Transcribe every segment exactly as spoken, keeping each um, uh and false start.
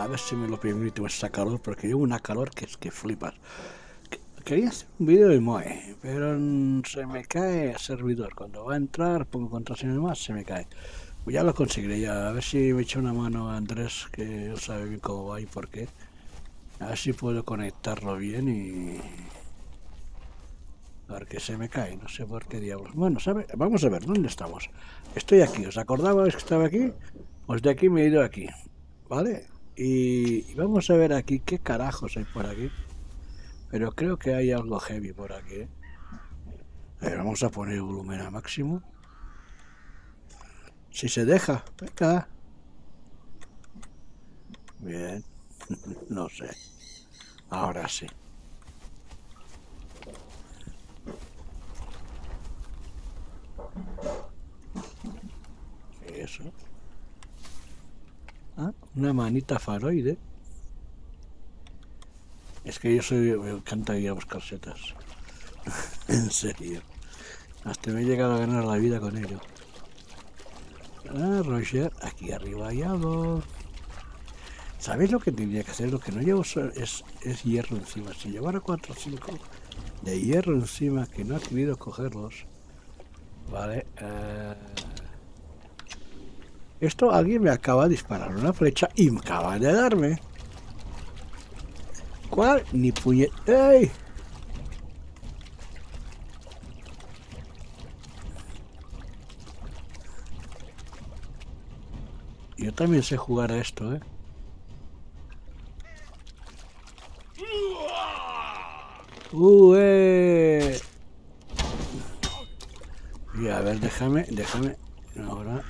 ver si me lo permite esa calor, porque llevo una calor que es que flipas. Quería hacer un vídeo de Moe, pero se me cae el servidor. Cuando va a entrar, pongo contraseña y demás, se me cae. Pues ya lo conseguiré, ya. A ver si me echa una mano a Andrés, que sabe bien cómo va y por qué. A ver si puedo conectarlo bien y... Porque se me cae, no sé por qué diablos. Bueno, ¿sabe? Vamos a ver, ¿dónde estamos? Estoy aquí, ¿os acordabais que estaba aquí? Pues de aquí me he ido aquí, ¿vale? Y vamos a ver aquí qué carajos hay por aquí. Pero creo que hay algo heavy por aquí, ¿eh? A ver, vamos a poner el volumen a máximo. Si se deja, venga. Bien, no sé. Ahora sí. Eso. Ah, una manita faroide. Es que yo soy, me encanta ir a buscar setas. En serio. Hasta me he llegado a ganar la vida con ello. Ah, Roger, aquí arriba hay algo. ¿Sabéis lo que tendría que hacer? Lo que no llevo es, es hierro encima. Si llevara cuatro o cinco de hierro encima que no ha querido cogerlos. Vale. Uh... Esto alguien me acaba de disparar una flecha y me acaba de darme. ¿Cuál? Ni puñet... ¡Ey! Yo también sé jugar a esto, ¿eh? ¡Uh, eh! Y a ver, déjame, déjame... Ahora...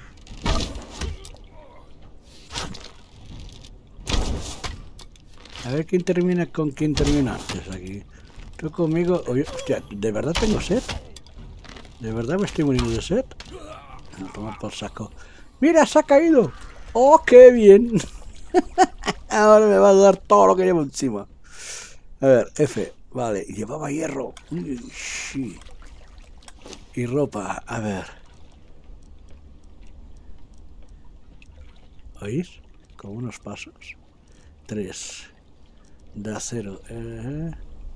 A ver quién termina con quién termina antes aquí. Tú conmigo... Oye, hostia, ¿de verdad tengo sed? ¿De verdad me estoy muriendo de sed? No, toma por saco. ¡Mira, se ha caído! ¡Oh, qué bien! Ahora me va a dar todo lo que llevo encima. A ver, F. Vale, llevaba hierro. Sí. Y ropa, a ver. ¿Oís? Con unos pasos. Tres. De acero. Eh.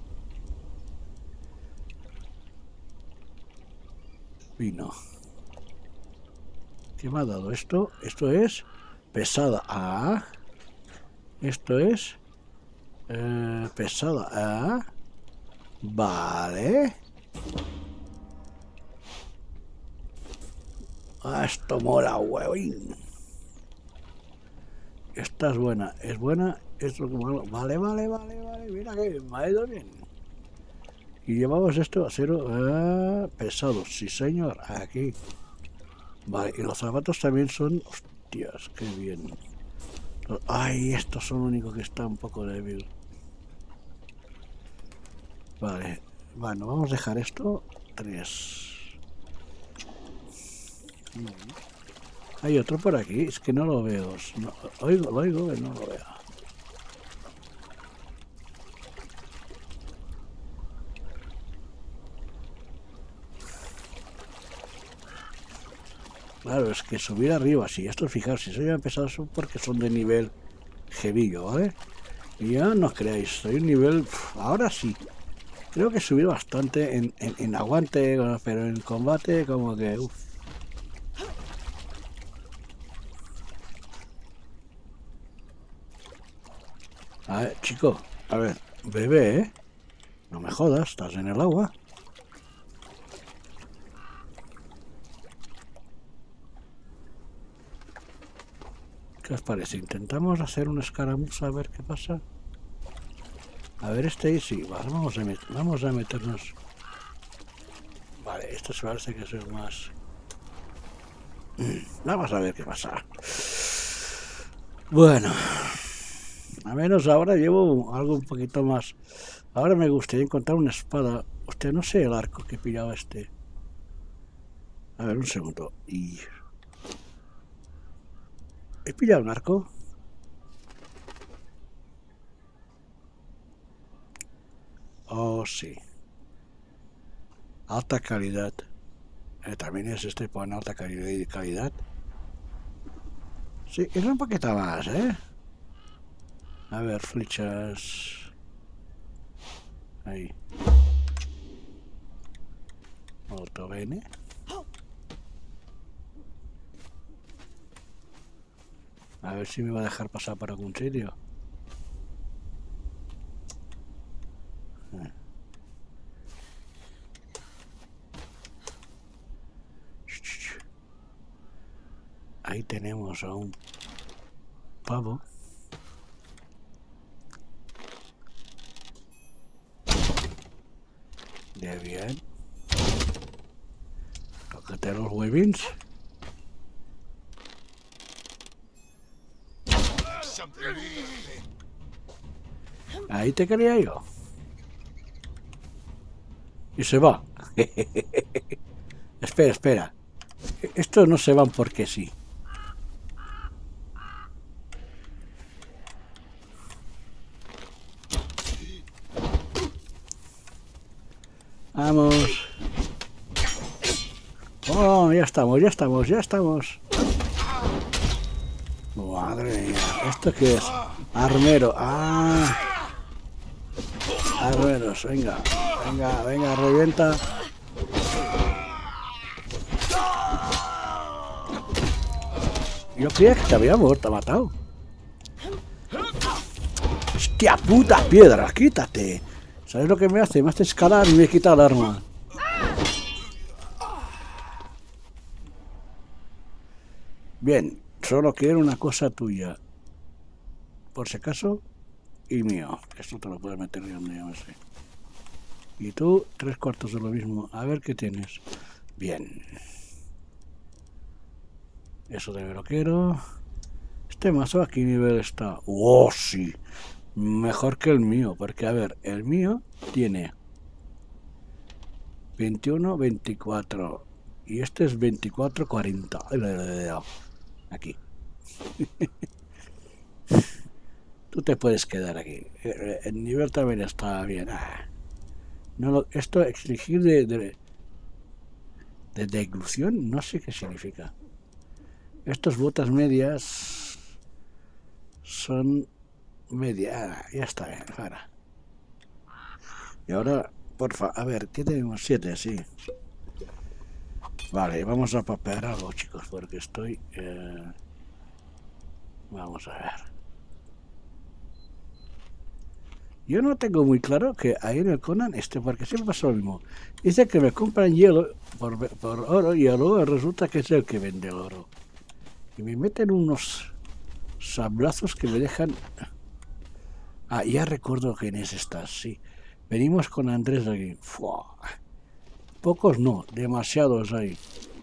Vino. ¿Qué me ha dado esto? Esto es pesada. Ah. Esto es eh, pesada. Ah. Vale. Ah, esto mola, huevín. Esta es buena. Es buena. Esto que malo. Vale, vale, vale, vale. Mira que me ha ido bien. Y llevamos esto acero ah, pesado. Sí, señor. Aquí. Vale. Y los zapatos también son... Hostias, qué bien. Ay, estos son lo único que está un poco débil. Vale. Bueno, vamos a dejar esto. Tres. Hay otro por aquí. Es que no lo veo. No, oigo, lo oigo, pero no lo veo. Claro, es que subir arriba, si esto, fijaos, si soy pesado son porque son de nivel heavillo, ¿vale? Y ya no os creáis, soy un nivel, pff, ahora sí, creo que he subido bastante en, en, en aguante, pero en combate como que, uff. A ver, chico, a ver, bebé, ¿eh? No me jodas, estás en el agua. ¿Qué os parece? Intentamos hacer una escaramuza a ver qué pasa. A ver, este sí, vale, vamos a, met vamos a meternos. Vale, esto se parece que eso es más. Vamos a ver qué pasa. Bueno, a menos ahora llevo algo un poquito más. Ahora me gustaría encontrar una espada. Hostia, no sé el arco que pillaba este. A ver, un segundo. Y... ¿he pillado un arco? Oh, sí. Alta calidad. Eh, también es este por alta calidad y calidad. Sí, es un poquito más, ¿eh? A ver, flechas. Ahí. Molto bene. A ver si me va a dejar pasar por algún sitio. Ahí tenemos a un pavo. De bien. Tócate los huevins. Ahí te quería yo. Y se va. Espera, espera. Estos no se van porque sí. Vamos. Oh, ya estamos, ya estamos, ya estamos. Madre mía, ¿esto qué es? Armero. Ah. Armeros, venga. Venga, venga, revienta. Yo creía que te había muerto, matado. Hostia puta, piedra, quítate. ¿Sabes lo que me hace? Me hace escalar y me quita el arma. Bien, solo quiero una cosa tuya. Por si acaso, y mío. Esto te lo puedes meter donde ya me sé. Y tú, tres cuartos de lo mismo. A ver qué tienes. Bien. Eso de lo quiero. Este mazo a qué nivel está. ¡Oh, sí! Mejor que el mío, porque a ver, el mío tiene veintiuno, veinticuatro y este es veinticuatro, cuarenta. Aquí. Tú te puedes quedar aquí. El nivel también está bien. No lo, esto exigir de, de, de deglución, no sé qué significa. Estos botas medias son media, ah, ya está bien, para. Y ahora, porfa, a ver, ¿qué tenemos? Siete, sí. Vale, vamos a papear algo, chicos, porque estoy... Eh... Vamos a ver. Yo no tengo muy claro que ahí en el Conan, este, porque siempre pasa lo mismo. Dice que me compran hielo por, por oro y luego resulta que es el que vende el oro. Y me meten unos sablazos que me dejan... Ah, ya recuerdo quiénes estás, sí. Venimos con Andrés aquí. ¡Fua! Pocos no, demasiados hay.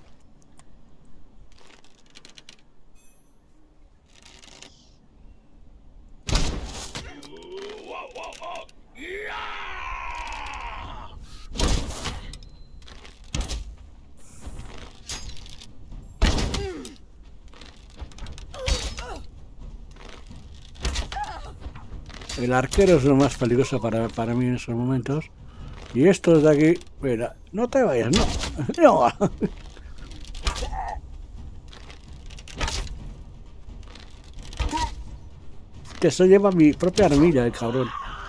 El arquero es lo más peligroso para, para mí en esos momentos. Y estos de aquí, mira, no te vayas, no. No. Que eso lleva mi propia armilla, el cabrón.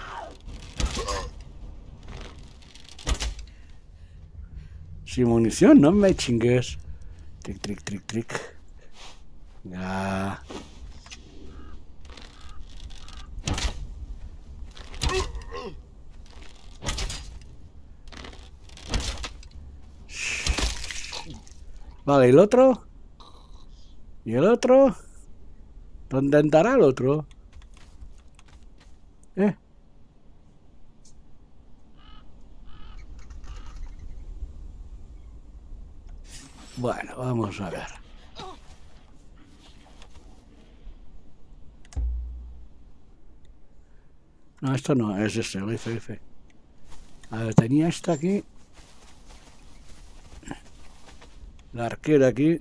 Sin munición, no me chingues. Tric, tric, tric, tric. Ya. Vale, ¿y el otro? ¿Y el otro? ¿Dónde andará el otro? ¿Eh? Bueno, vamos a ver. No, esto no, es este, el F F. A ver, tenía esta aquí. La arquera aquí.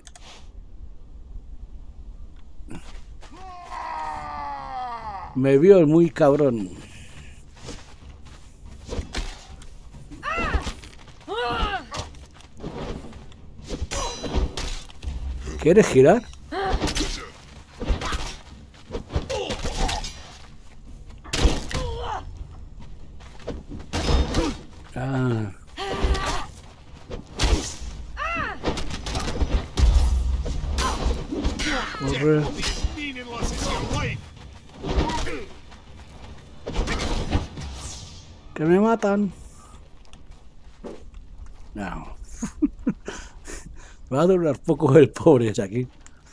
Me vio el muy cabrón. ¿Quieres girar? Corre. Que me matan. No. Va a durar poco el pobre ese aquí.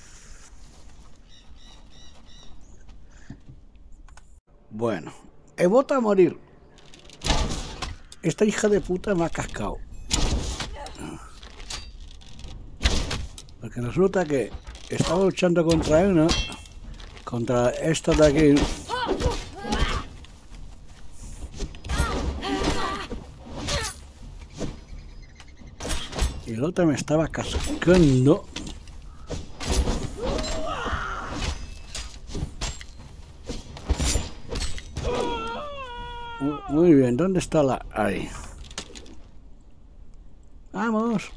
Bueno, he votado a morir. Esta hija de puta me ha cascado. Porque resulta que estaba luchando contra uno, contra esta de aquí. Y el otro me estaba cascando. Muy bien, ¿dónde está la...? Ahí. ¡Vamos!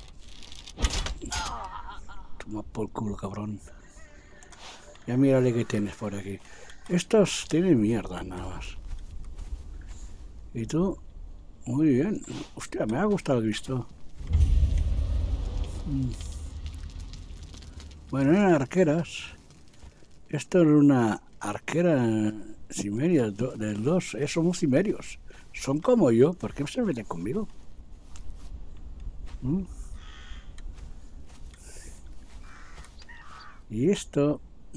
Toma por culo, cabrón. Ya mírale qué tienes por aquí. Estos tienen mierda, nada más. ¿Y tú? Muy bien. Hostia, me ha gustado el visto. Bueno, eran arqueras. Esto es una arquera cimeria del dos. Eh, somos cimerios. Son como yo. ¿Por qué se meten conmigo? ¿Mm? Y esto...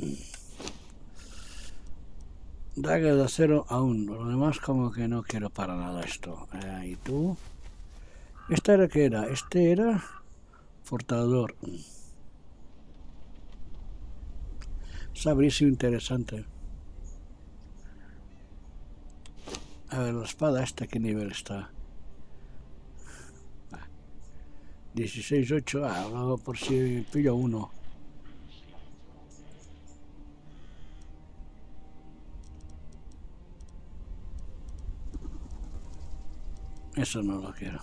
Daga de acero aún. Lo demás como que no quiero para nada esto. Eh, ¿Y tú? ¿Esta era qué era? Este era... Fortador. Sabrísimo interesante. A ver, la espada esta, ¿qué nivel está? dieciséis ocho. Ah, luego por si pillo uno. Eso no lo quiero.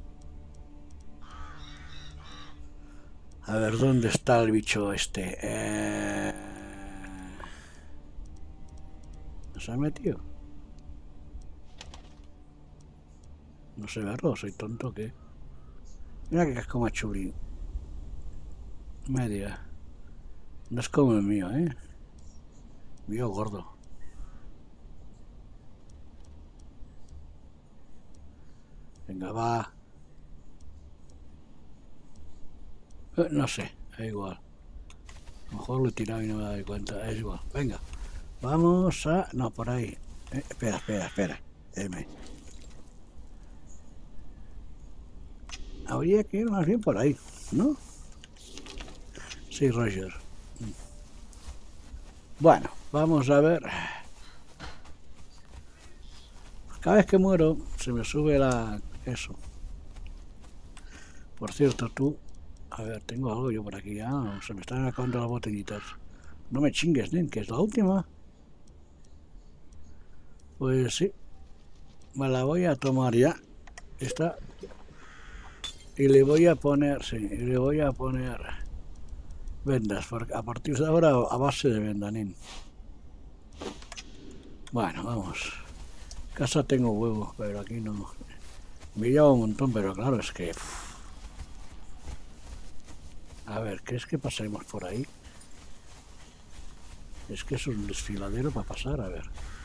A ver, ¿dónde está el bicho este? Eh... ¿No se ha metido? No sé verlo, soy tonto, ¿qué? Mira que casco más chuli. Media. No es como el mío, ¿eh? Mío gordo. Venga, va. Eh, no sé, es igual. A lo mejor lo he tirado y no me doy cuenta. Es igual. Venga. Vamos a... No, por ahí. Eh, espera, espera, espera. M. Habría que ir más bien por ahí, ¿no? Sí, Roger. Bueno, vamos a ver. Cada vez que muero se me sube la... eso. Por cierto, tú... A ver, tengo algo yo por aquí. Ah, se me están acabando las botellitas. No me chingues, Nen, que es la última. Pues sí. Me la voy a tomar ya. Esta. Y le voy a poner... Sí, y le voy a poner... vendas. Porque a partir de ahora a base de venda, Nen. Bueno, vamos. Casa tengo huevos, pero aquí no. Me lleva un montón, pero claro, es que... A ver, ¿crees que pasaremos por ahí? Es que es un desfiladero para pasar, a ver.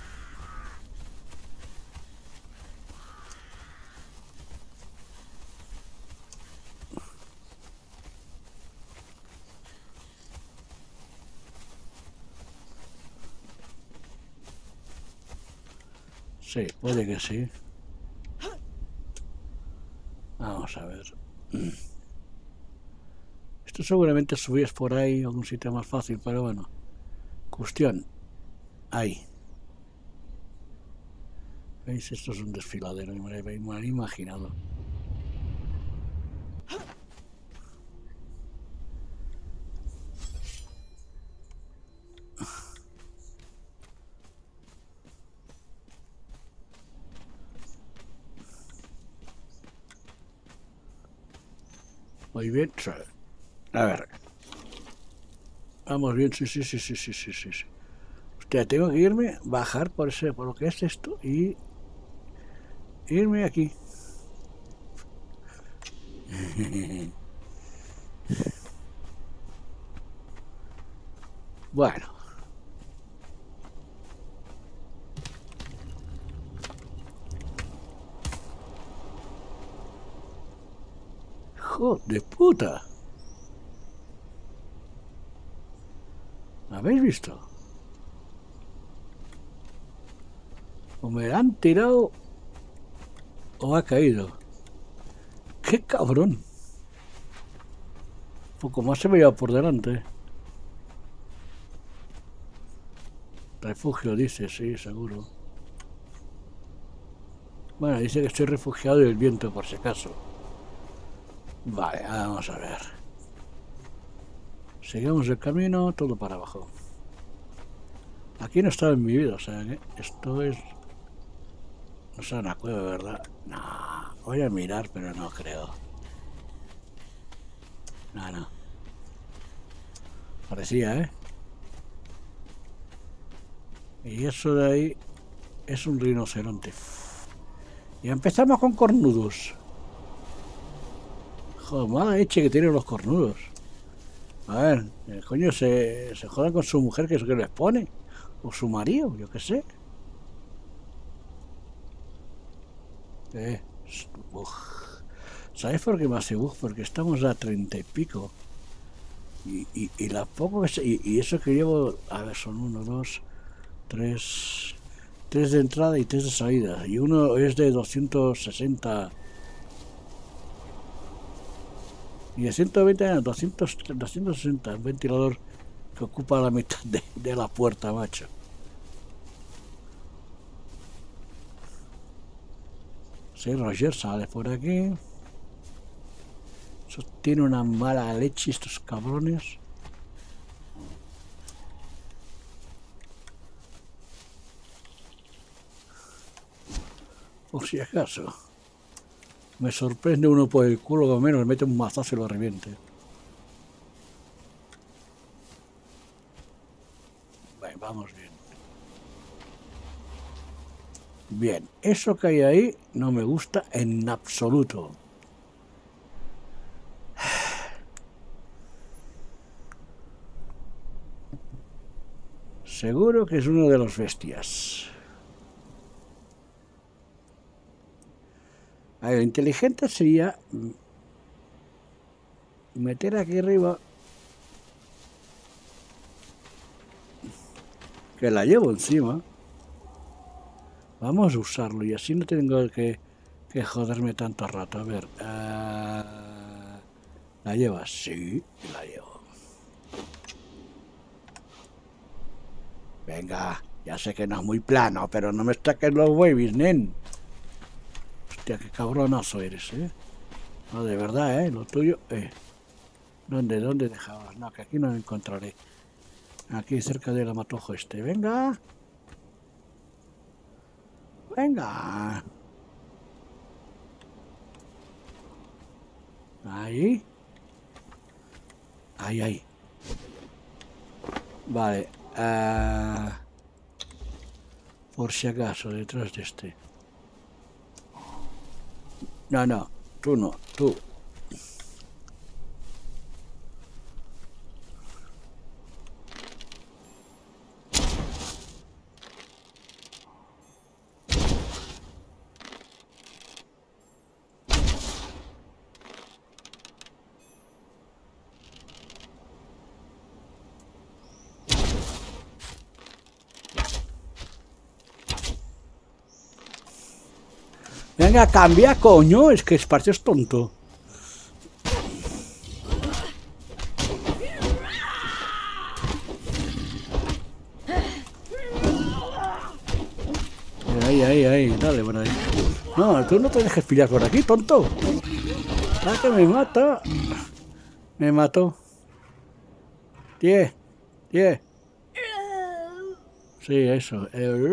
Sí, puede que sí. Vamos a ver. Esto seguramente subías por ahí a algún sitio más fácil, pero bueno. Cuestión. Ahí. ¿Veis? Esto es un desfiladero, me lo he imaginado. Muy bien. A ver. Vamos bien, sí, sí, sí, sí, sí, sí, sí. Hostia, tengo que irme, bajar por ese, por lo que es esto y irme aquí. Bueno. ¡Joder de puta! ¿Habéis visto? O me la han tirado o ha caído. ¡Qué cabrón! Poco más se me lleva por delante. Refugio, dice, sí, seguro. Bueno, dice que estoy refugiado del viento, por si acaso. Vale, vamos a ver. Seguimos el camino, todo para abajo. Aquí no he estado en mi vida, o sea, que esto es... No sé, una cueva, ¿verdad? No, voy a mirar, pero no creo. No, no. Parecía, ¿eh? Y eso de ahí es un rinoceronte. Y empezamos con cornudos. Joder, mala leche que tienen los cornudos. A ver, el coño se, se jodan con su mujer, que es lo que les pone. O su marido, yo qué sé. Eh, uf. ¿Sabes por qué me hace bug? Porque estamos a treinta y pico. Y, y, y la poco que se, y, y eso que llevo, a ver, son uno, dos, tres, tres de entrada y tres de salida. Y uno es de doscientos sesenta. Y de ciento veinte a doscientos, doscientos sesenta, un ventilador que ocupa la mitad de, de la puerta, macho. Sí, Roger sale por aquí. Eso tiene una mala leche, estos cabrones. Por si acaso. Me sorprende uno por el culo, que al menos le mete un mazazo y lo reviente. Bueno, vamos bien. Bien, eso que hay ahí no me gusta en absoluto. Seguro que es uno de los bestias. A ver, inteligente sería meter aquí arriba, que la llevo encima. Vamos a usarlo y así no tengo que, que joderme tanto rato. A ver, uh, ¿la llevas? Sí, la llevo. Venga, ya sé que no es muy plano, pero no me saques los babies, nen. Hostia, qué cabronazo eres, ¿eh? No, de verdad, ¿eh? Lo tuyo, eh. ¿Dónde, dónde dejabas? No, que aquí no lo encontraré. Aquí cerca del amatojo este. Venga. Venga. Ahí. Ahí, ahí. Vale. Uh, por si acaso, detrás de este. No, no. Tú no. Tú. Venga, cambia, coño. Es que Esparcio es tonto. Ahí, ahí, ahí. Dale por ahí. No, tú no te dejes pillar por aquí, tonto. Ah, que me mata. Me mató. Diez. Diez. Sí, eso.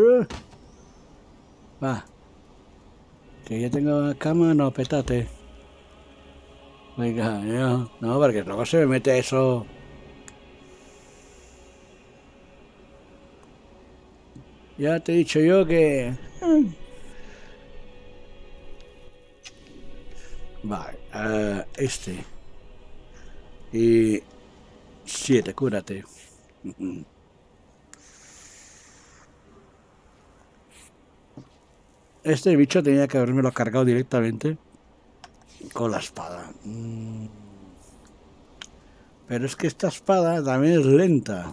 Va. Que ya tengo cama, no, petate. Venga, no, no, porque luego se me mete eso. Ya te he dicho yo que... Vale, uh, este. Y... siete, cúrate. Este bicho tenía que habérmelo cargado directamente con la espada. Mm. Pero es que esta espada también es lenta.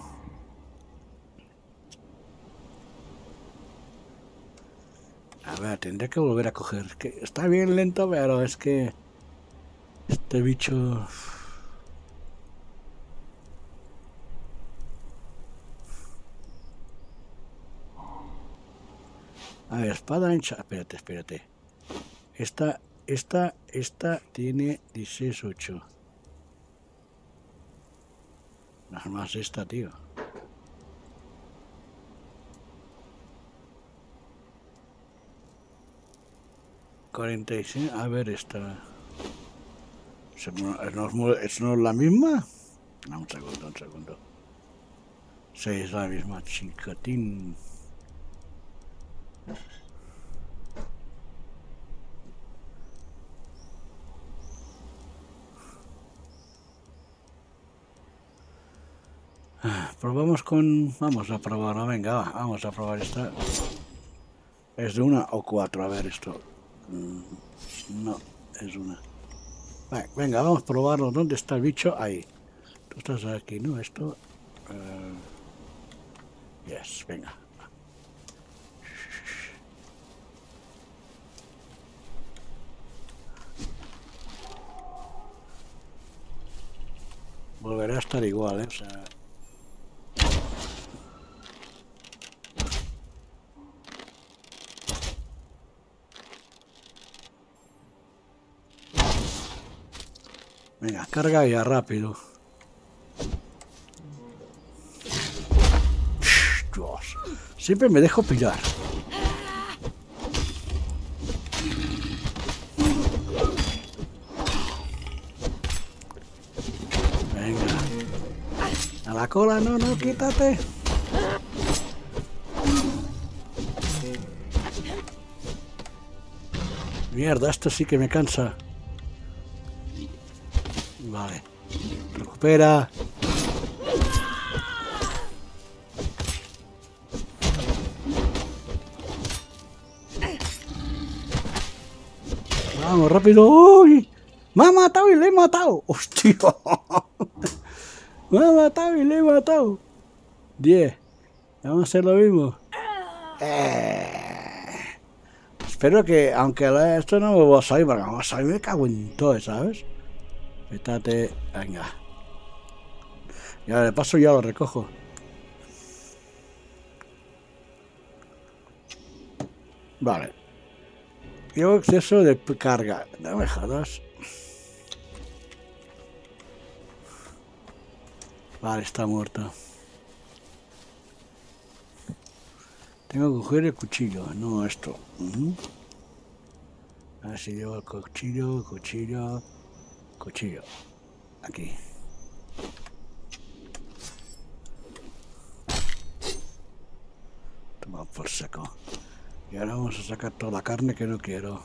A ver, tendré que volver a coger. Es que está bien lento, pero es que este bicho... A ver, espada ancha. Espérate, espérate. Esta, esta, esta tiene dieciséis ocho. Nada más esta, tío. cuarenta y seis. A ver, esta. ¿No es la misma? No, un segundo, un segundo. Sí, es la misma, chicotín. Probamos con... Vamos a probarlo, venga, va, vamos a probar esta. ¿Es de una o cuatro? A ver esto. No, es una. Venga, vamos a probarlo. ¿Dónde está el bicho? Ahí. Tú estás aquí, ¿no? Esto... Uh... Yes, venga. Volverá a estar igual, ¿eh? O sea... Venga, carga ya rápido. Dios, siempre me dejo pillar. Venga. A la cola, no, no, quítate. Mierda, esto sí que me cansa. Vale. Recupera. Vamos, rápido. ¡Uy! ¡Me ha matado y le he matado! ¡Hostia! ¡Me ha matado y le he matado! diez. Vamos a hacer lo mismo. Eh... Espero que, aunque esto no me va a salir, porque vamos a salir, me cago en todo, ¿sabes? Espérate, venga. Y ahora de paso ya lo recojo. Vale. Llevo exceso de carga. No me jodas. Vale, está muerto. Tengo que coger el cuchillo, no esto. Uh-huh. A ver si llevo el cuchillo, cuchillo, cuchillo. Aquí. Toma por saco. Y ahora vamos a sacar toda la carne que no quiero.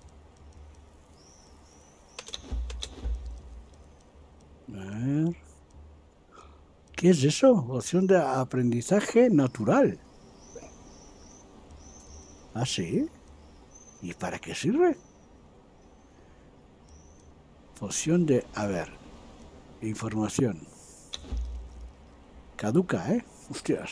A ver. ¿Qué es eso? Opción de aprendizaje natural. ¿Ah, sí? ¿Y para qué sirve? Opción de... A ver. Información. Caduca, ¿eh? Hostias.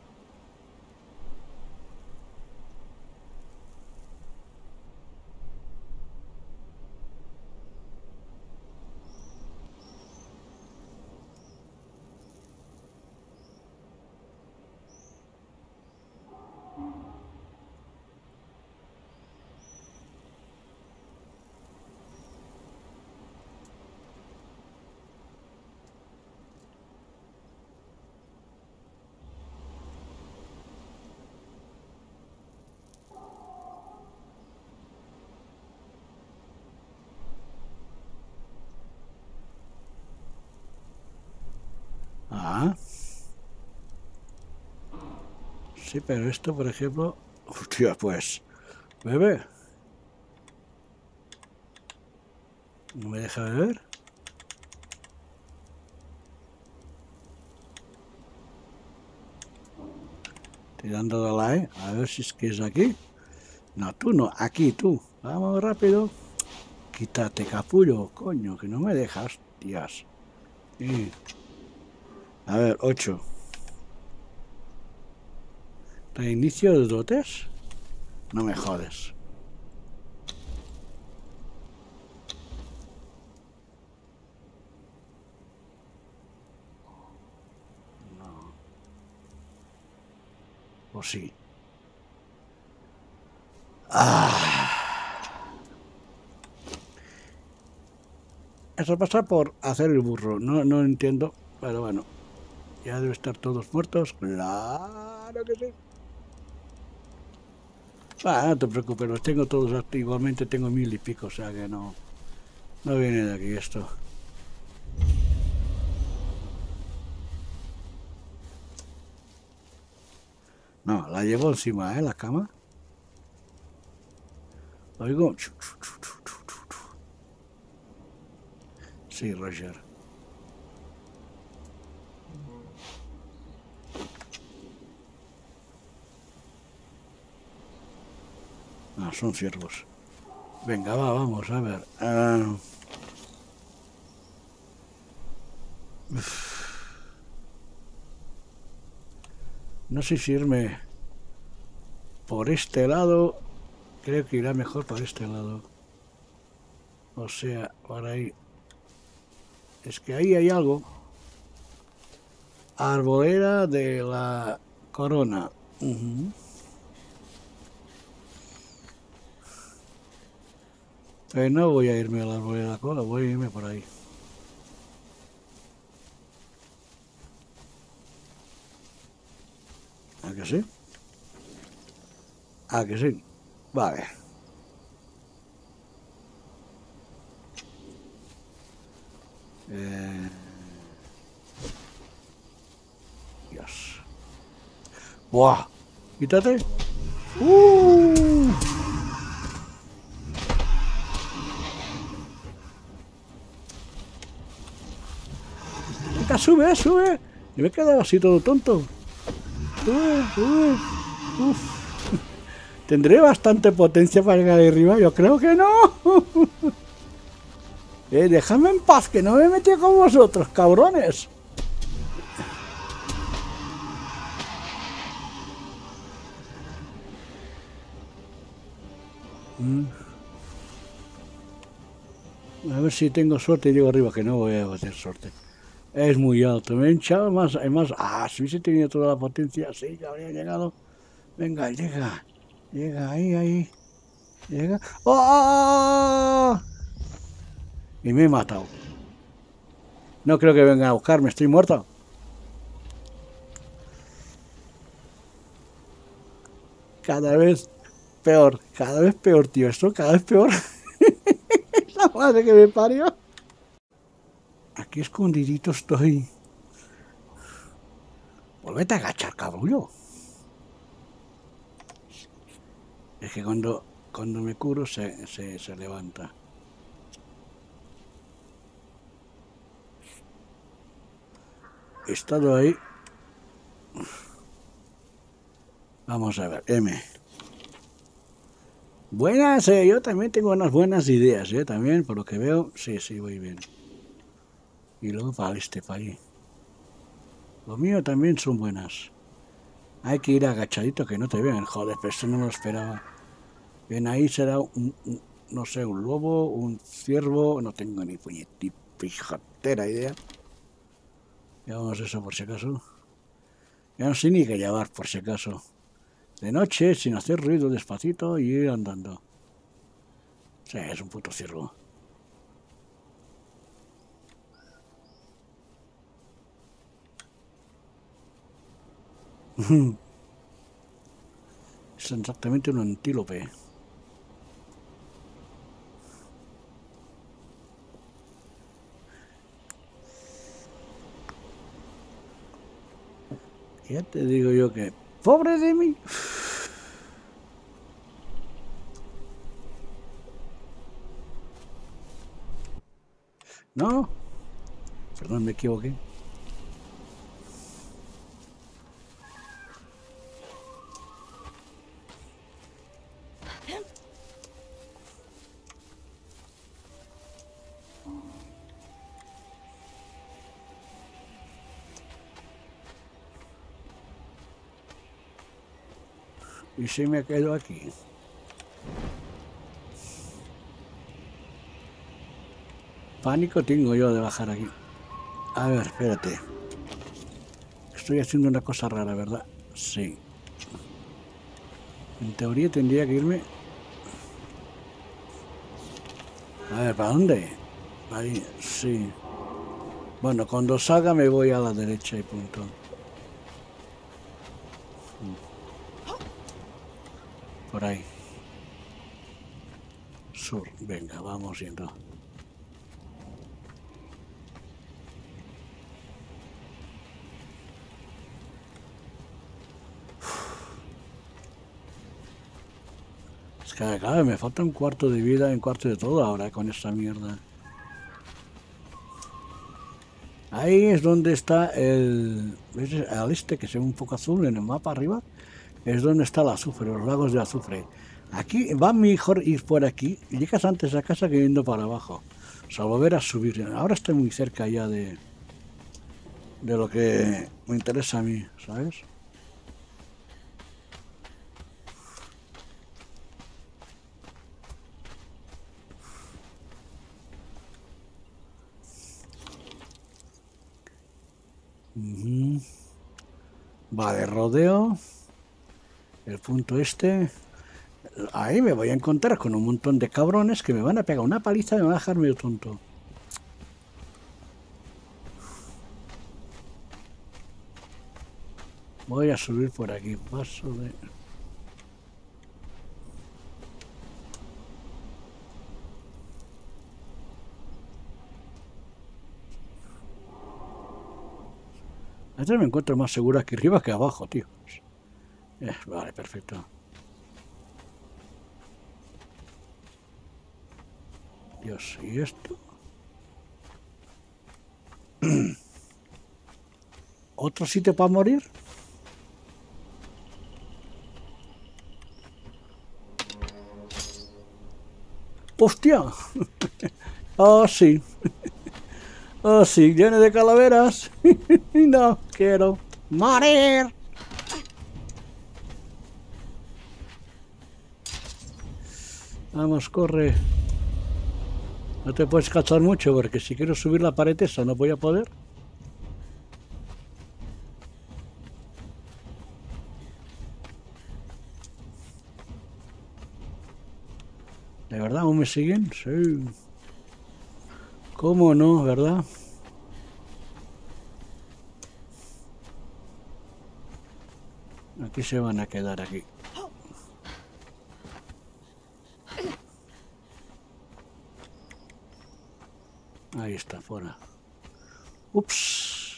Ah. Sí, pero esto, por ejemplo... Hostia, pues... ¿Bebe? ¿No me deja beber? Tirando de la E. A ver si es que es aquí. No, tú no. Aquí, tú. Vamos rápido. Quítate, capullo. Coño, que no me dejas. Tías. Y... A ver, ocho. Reinicio de dotes. No me jodes. No. O sí. Ah. Eso pasa por hacer el burro. No, no entiendo. Pero bueno. Ya deben estar todos muertos. Claro que sí. Ah, no te preocupes, los tengo todos igualmente, tengo mil y pico, o sea que no, no viene de aquí esto. No, la llevo encima, ¿eh? La cama. Oigo. Sí, Roger. Ah, son ciervos. Venga, va, vamos a ver. Uh... No sé si irme por este lado. Creo que irá mejor por este lado. O sea, por ahí. Es que ahí hay algo. Arbolera de la corona. Uh-huh. Pero no voy a irme a la arbolera de la corona, voy a irme por ahí. ¿A que sí? ¿A que sí? Vale. Eh... Dios. ¡Buah! ¡Quítate! ¡Uh! Venga, sube, sube. Y me he quedado así todo tonto. Sube, sube. Uf. ¿Tendré bastante potencia para llegar ahí arriba? Yo creo que no. eh, déjame en paz, que no me metí con vosotros, cabrones. Mm. A ver si tengo suerte y llego arriba, que no voy a tener suerte. Es muy alto, me he hinchado más, más. Ah, si hubiese tenido toda la potencia, sí, que habría llegado. Venga, llega. Llega, ahí, ahí. Llega. ¡Oh! Y me he matado. No creo que vengan a buscarme, estoy muerto. Cada vez peor, cada vez peor, tío. Esto cada vez peor. La madre que me parió. Aquí escondidito estoy. Volvete a agachar, cabrón. Es que cuando, cuando me curo se, se, se levanta. He estado ahí. Vamos a ver, M. Buenas, eh, yo también tengo unas buenas ideas, eh, también, por lo que veo, sí, sí, voy bien. Y luego para este, para ahí. Lo mío también son buenas. Hay que ir agachadito que no te vean, joder, pero esto no lo esperaba. Bien, ahí será un, un no sé, un lobo, un ciervo, no tengo ni puñetera idea. Llevamos eso por si acaso. Ya no sé ni qué llevar por si acaso. De noche, sin hacer ruido, despacito y ir andando. Sí, es un puto ciervo. Es exactamente un antílope. Ya te digo yo que... ¡Pobre de mí! No. Perdón, me equivoqué. Y se me ha caído aquí. Pánico tengo yo de bajar aquí. A ver, espérate. Estoy haciendo una cosa rara, ¿verdad? Sí. En teoría tendría que irme... A ver, ¿para dónde? Ahí, sí. Bueno, cuando salga me voy a la derecha y punto. Por ahí. Sur, venga, vamos yendo. Es que, claro, me falta un cuarto de vida, un cuarto de todo ahora con esta mierda. Ahí es donde está el... ¿Ves? Al este, que se ve un poco azul en el mapa arriba. Es donde está el azufre, los lagos de azufre. Aquí va mejor ir por aquí. Y llegas antes a casa que yendo para abajo. O sea, volver a subir. Ahora estoy muy cerca ya de... De lo que me interesa a mí, ¿sabes? Uh-huh. Vale, rodeo. El punto este. Ahí me voy a encontrar con un montón de cabrones que me van a pegar una paliza y me van a dejar medio tonto. Voy a subir por aquí. Paso de... A veces me encuentro más seguro aquí arriba que abajo, tío. Eh, vale, perfecto. Dios, ¿y esto? ¿Otro sitio para morir? ¡Hostia! ¡Oh, sí! ¡Oh, sí! ¡Lleno de calaveras! ¡No quiero morir! Vamos, corre. No te puedes cachar mucho porque si quiero subir la pared esa no voy a poder. ¿De verdad aún me siguen? Sí. ¿Cómo no, verdad? Aquí se van a quedar aquí. Ahí está, fuera. Ups.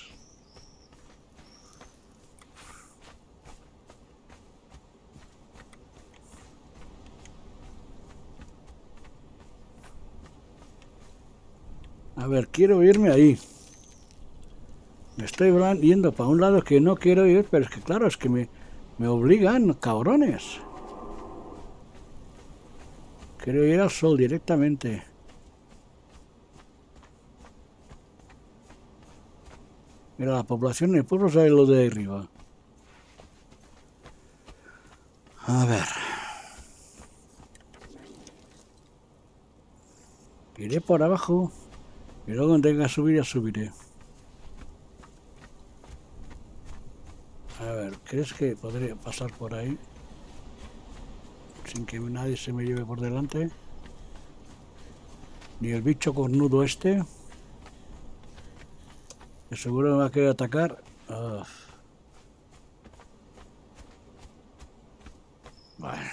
A ver, quiero irme ahí. Me estoy yendo para un lado que no quiero ir, pero es que claro, es que me, me obligan, cabrones. Quiero ir al sol directamente. Mira, la población del pueblo sabe lo de arriba. A ver. Iré por abajo. Y luego cuando tenga que subir, ya subiré. A ver, ¿crees que podré pasar por ahí? Sin que nadie se me lleve por delante. Ni el bicho cornudo este. Que seguro me va a querer atacar. Uf. Vale.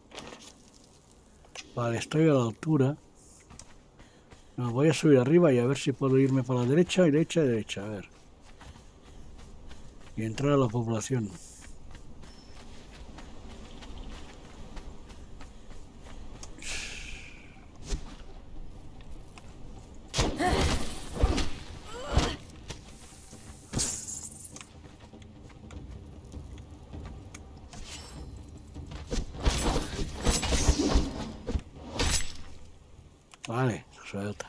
Vale, estoy a la altura. No, voy a subir arriba y a ver si puedo irme para la derecha y derecha y derecha. A ver. Y entrar a la población. Vale, suelta.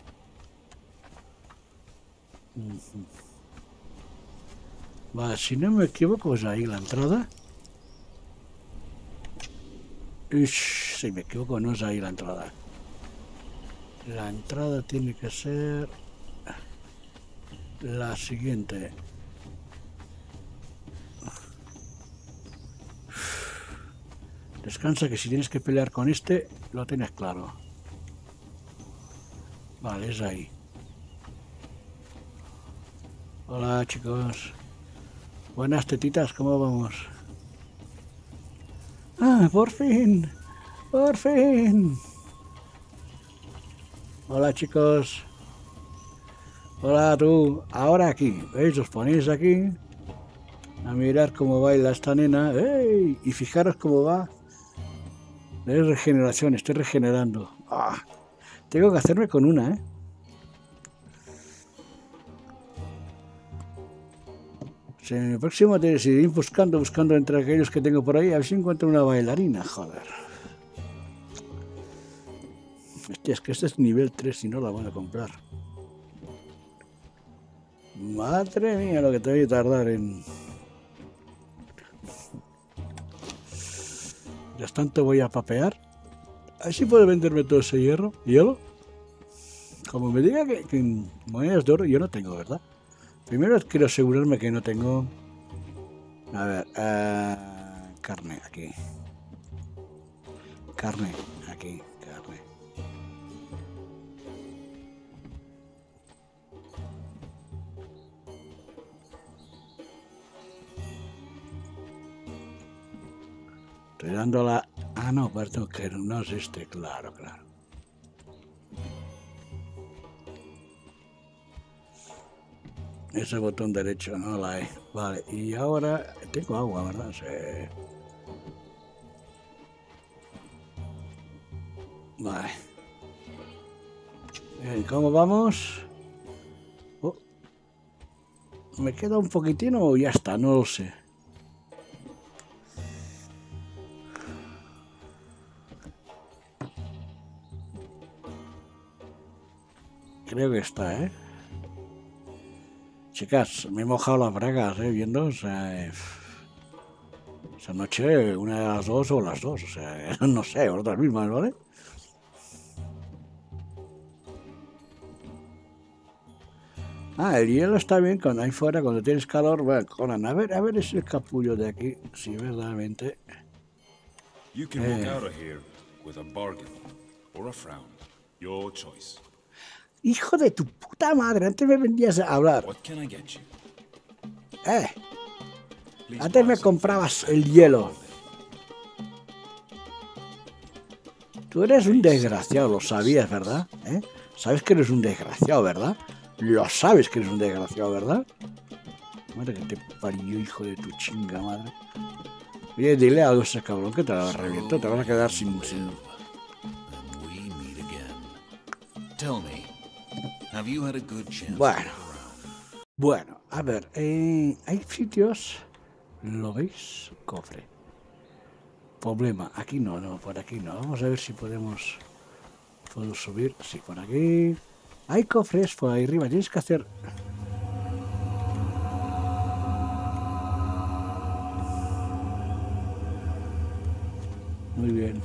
Uh-huh. Vale, si no me equivoco, es ahí la entrada. Ish, si me equivoco, no es ahí la entrada. La entrada tiene que ser la siguiente. Descansa, que si tienes que pelear con este, lo tienes claro. Vale, es ahí. Hola, chicos. Buenas tetitas, ¿cómo vamos? ¡Ah, por fin! ¡Por fin! Hola, chicos. Hola, tú. Ahora aquí. ¿Veis? Os ponéis aquí a mirar cómo baila esta nena. ¡Ey! Y fijaros cómo va. Es regeneración, estoy regenerando. ¡Ah! Tengo que hacerme con una, ¿eh? Si en el próximo te seguiré buscando, buscando entre aquellos que tengo por ahí, a ver si encuentro una bailarina, joder. Hostia, es que este es nivel tres y no la van a comprar. Madre mía, lo que te voy a tardar en... Ya tanto voy a papear. A ver si puedo venderme todo ese hierro. ¿Hielo? Como me diga que, que en monedas de oro yo no tengo, ¿verdad? Primero quiero asegurarme que no tengo... A ver, uh, carne, aquí. Carne, aquí, carne. Estoy dando la... Ah, no, perdón, que no es este, claro, claro. Ese botón derecho no la hay. Vale, y ahora tengo agua, ¿verdad? Sí. Vale. Bien, ¿cómo vamos? Oh. ¿Me queda un poquitín o ya está? No lo sé. Creo que está, ¿eh? Chicas, me he mojado las bragas, ¿eh? Viendo, o sea... Eh, esa noche, una de las dos o las dos, o sea, no sé, otras mismas, ¿vale? Ah, el hielo está bien cuando hay fuera, cuando tienes calor. Bueno, Conan, a ver, a ver ese capullo de aquí, si verdaderamente... You can walk out of here with a bargain or a frown, your choice. Hijo de tu puta madre, antes me vendías a hablar. What can I get you? Eh, antes me comprabas el hielo. Tú eres un desgraciado, lo sabías, ¿verdad? ¿Eh? Sabes que eres un desgraciado, ¿verdad? Lo sabes que eres un desgraciado, ¿verdad? Madre que te parió, hijo de tu chinga madre. Oye, dile algo a ese cabrón que te la reviento, te vas a quedar sin... sin... Bueno, bueno, a ver, eh, hay sitios, ¿lo veis? Cofre. Problema, aquí no, no, por aquí no. Vamos a ver si podemos, puedo subir, sí, por aquí. Hay cofres por ahí arriba, tienes que hacer... Muy bien.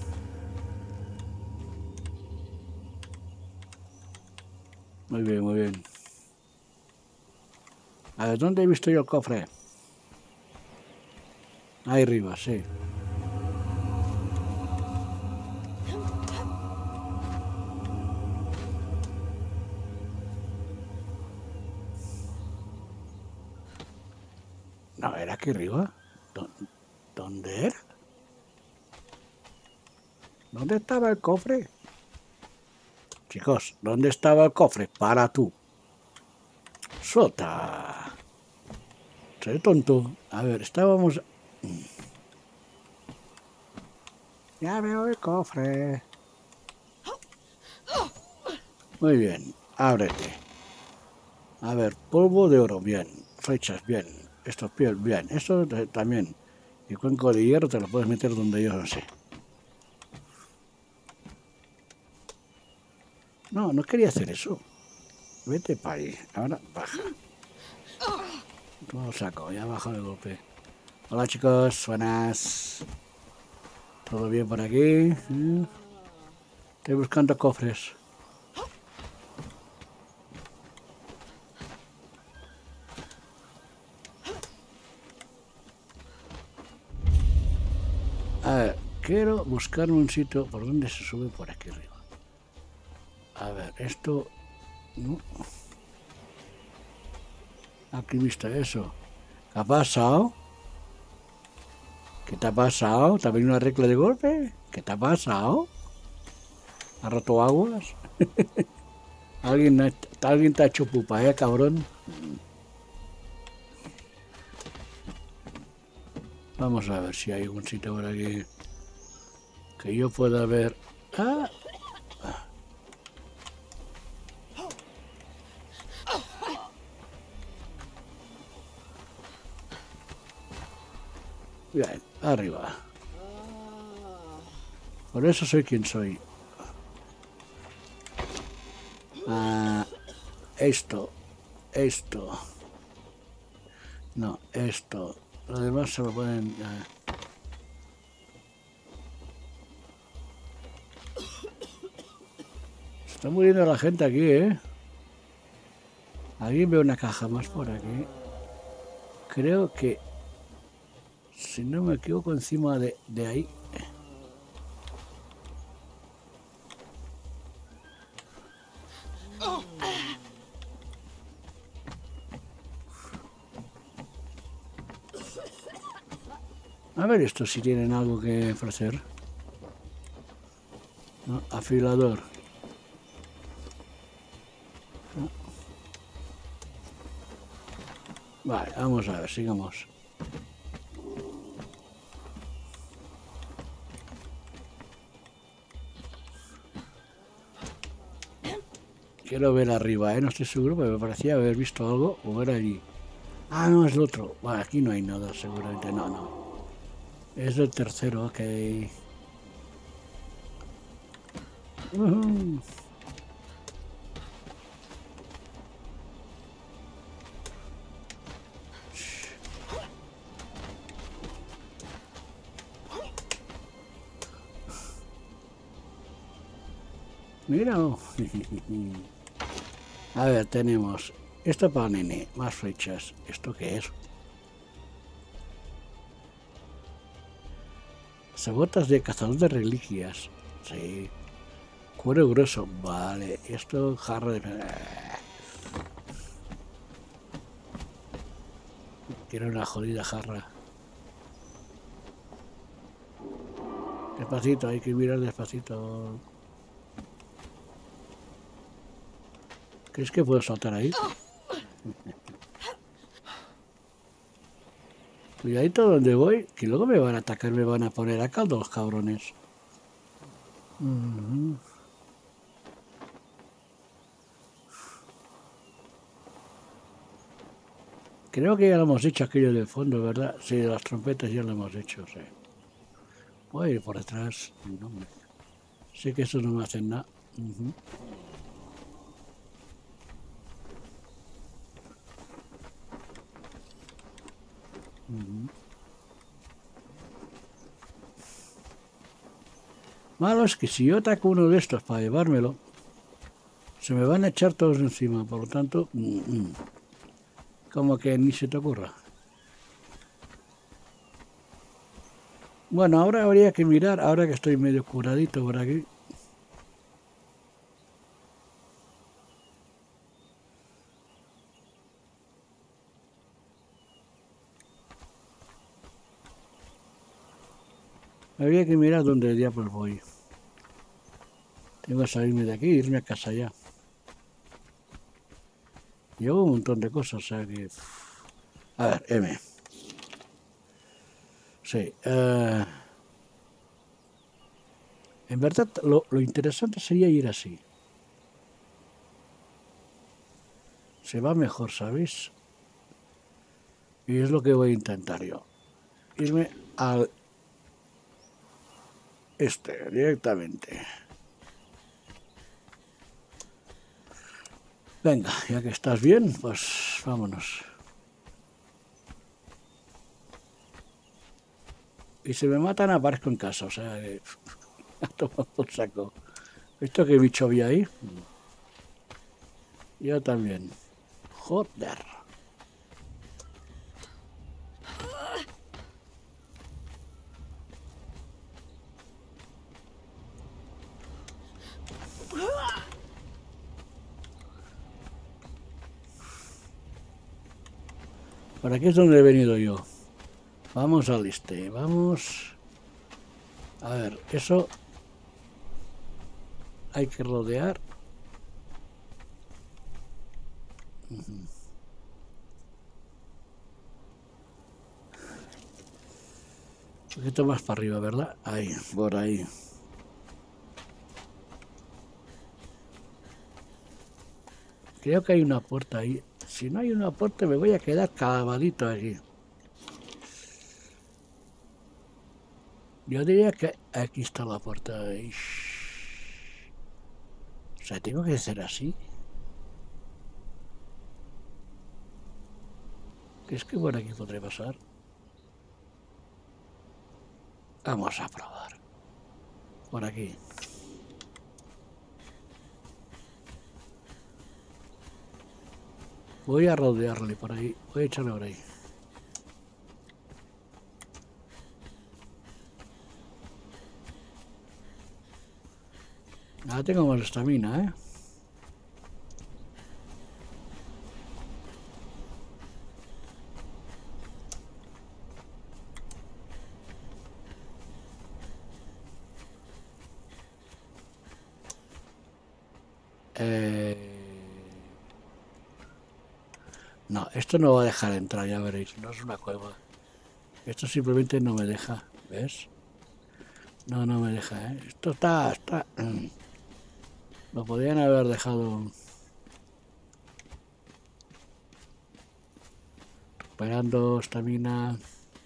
Muy bien, muy bien. A ver, ¿dónde he visto yo el cofre? Ahí arriba, sí. No, era aquí arriba. ¿Dónde era? ¿Dónde estaba el cofre? Chicos, ¿dónde estaba el cofre? Para tú. Sota. Soy tonto. A ver, estábamos... Ya veo el cofre. Muy bien, ábrete. A ver, polvo de oro, bien. Flechas, bien. Esto es piel, bien. Esto también. Y cuenco de hierro te lo puedes meter donde yo no sé. No, no quería hacer eso. Vete para ahí. Ahora baja. ¿Cómo lo saco? Ya bajo de golpe. Hola chicos, buenas. Todo bien por aquí. ¿eh? Estoy buscando cofres. A ver, quiero buscar un sitio por donde se sube por aquí arriba. A ver, esto... No. Aquí visto eso. ¿Qué ha pasado? ¿Qué te ha pasado? ¿Te ha venido una regla de golpe? ¿Qué te ha pasado? ¿Ha roto aguas? ¿Alguien, ha- ¿Alguien te ha hecho pupa, eh, cabrón? Vamos a ver si hay algún sitio por aquí que yo pueda ver. Ah, bien, arriba. Por eso soy quien soy. Ah, esto, esto. No, esto. Lo demás se lo pueden... ah. Se está muriendo la gente aquí, ¿eh? Aquí veo una caja más por aquí. Creo que, si no me equivoco, encima de, de ahí. A ver esto si tienen algo que ofrecer. ¿No? Afilador. ¿No? Vale, vamos a ver, sigamos. Quiero ver arriba, ¿eh? No estoy seguro, pero me parecía haber visto algo o ver allí. Ah, no, es el otro. Bueno, aquí no hay nada, seguramente. No, no. Es el tercero, ok. Uh-huh. Mira. A ver, tenemos esto para nene, más flechas. ¿Esto qué es? Sabotas de cazador de reliquias. Sí. Cuero grueso. Vale. Esto, jarra de... Quiero una jodida jarra. Despacito, hay que mirar despacito. ¿Crees que puedo saltar ahí? Cuidadito donde voy, que luego me van a atacar, me van a poner a caldo los cabrones. Uh-huh. Creo que ya lo hemos hecho aquello del fondo, ¿verdad? Sí, las trompetas ya lo hemos hecho, sí. Voy a ir por detrás. No, hombre. Sé que eso no me hacen nada. Uh-huh. Uh-huh. Malo es que si yo ataco uno de estos para llevármelo, se me van a echar todos encima, por lo tanto, uh-huh. Como que ni se te ocurra. Bueno, ahora habría que mirar, ahora que estoy medio curadito por aquí. Habría que mirar dónde diablos voy. Tengo que salirme de aquí e irme a casa ya. Llevo un montón de cosas, o sea que... A ver, M. Sí. Uh... En verdad, lo, lo interesante sería ir así. Se va mejor, ¿sabéis? Y es lo que voy a intentar yo. Irme al... este, directamente. Venga, ya que estás bien, pues vámonos. Y si me matan aparezco en casa, o sea que... A tomar por saco. ¿Esto qué bicho había ahí? Yo también. Joder. Por aquí es donde he venido yo. Vamos al este, vamos... A ver, eso... Hay que rodear. Uh-huh. Un poquito más para arriba, ¿verdad? Ahí, por ahí. Creo que hay una puerta ahí. Si no hay una puerta me voy a quedar clavadito aquí. Yo diría que aquí está la puerta. Ahí. O sea, tengo que hacer así. ¿Crees que por aquí podré pasar? Vamos a probar. Por aquí. Voy a rodearle por ahí. Voy a echarle por ahí. Ahora tengo más estamina, ¿eh? Eh... No, esto no va a dejar entrar, ya veréis. No es una cueva. Esto simplemente no me deja, ¿ves? No, no me deja, ¿eh? Esto está... está... Lo podrían haber dejado... Recuperando estamina...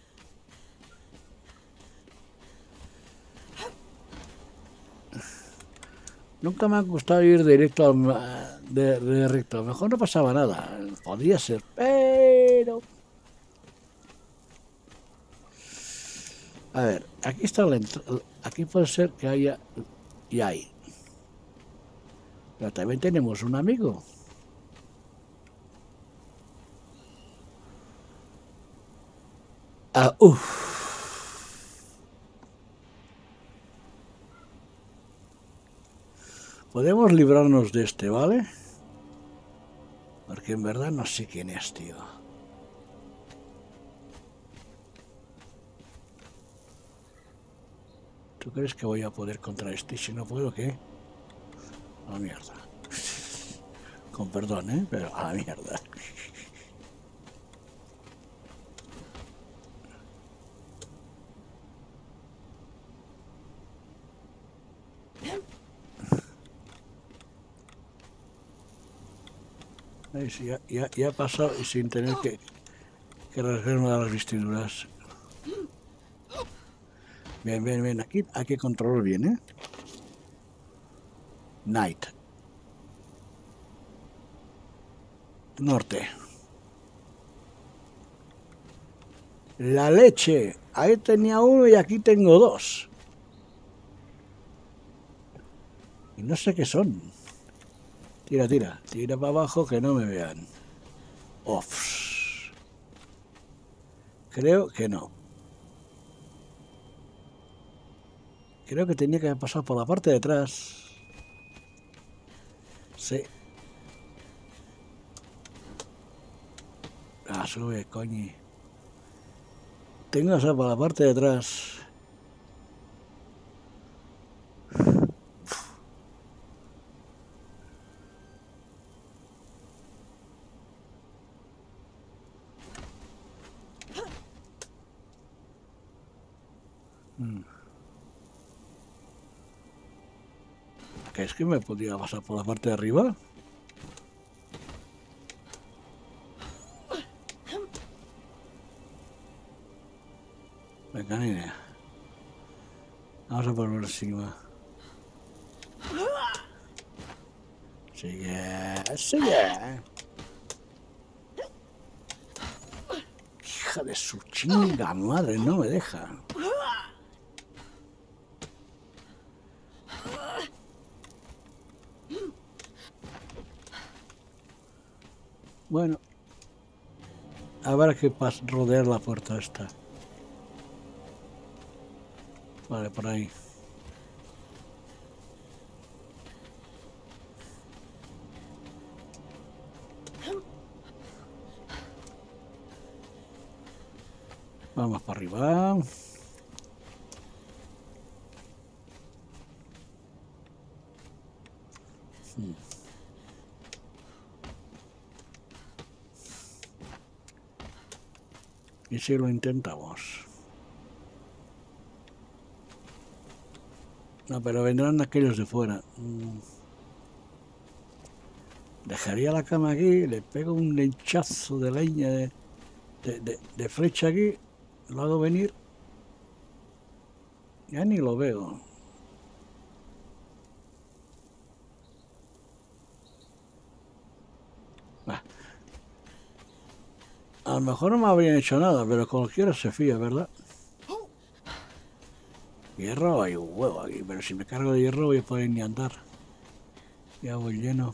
Nunca me ha gustado ir directo al, de, de recto. Mejor no pasaba nada. Podría ser, pero... A ver, aquí está la entrada. Aquí puede ser que haya... Y hay. Pero también tenemos un amigo. Ah, uff. Podemos librarnos de este, ¿vale? Porque en verdad no sé quién es, tío. ¿Tú crees que voy a poder contra este? Si no puedo, ¿qué? A la mierda. Con perdón, ¿eh? Pero a la mierda. Ya, ya, ya ha pasado y sin tener que, que rasgarme las vestiduras. Bien, bien, bien. Aquí hay que controlar bien, ¿eh? Night. Norte. La leche. Ahí tenía uno y aquí tengo dos. Y no sé qué son. Tira, tira. Tira para abajo que no me vean. Off. Creo que no. Creo que tenía que haber pasado por la parte de atrás. Sí. Ah, sube, coño. Tengo que pasar por la parte de atrás. Hmm. ¿Qué es que me podía pasar por la parte de arriba? Venga, nene. Vamos a por encima. Sigue, sigue. Hija de su chinga madre, no me deja. Bueno. Habrá que rodear la puerta esta. Vale, por ahí. Vamos para arriba. Hmm. ¿Y si lo intentamos? No, pero vendrán aquellos de fuera. Dejaría la cama aquí, le pego un lechazo de leña de, de, de, de flecha aquí, lo hago venir. Ya ni lo veo. Bah. A lo mejor no me habrían hecho nada, pero cualquiera se fía, ¿verdad? Hierro hay un huevo aquí, pero si me cargo de hierro voy a poder ni andar. Ya voy lleno.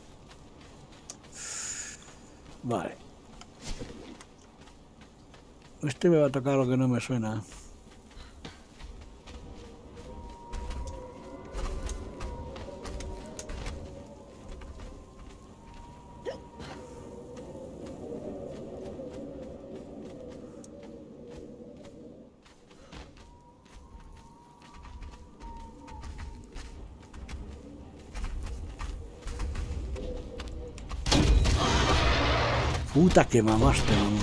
Vale. Este me va a tocar lo que no me suena. Puta que mamaste, mamá.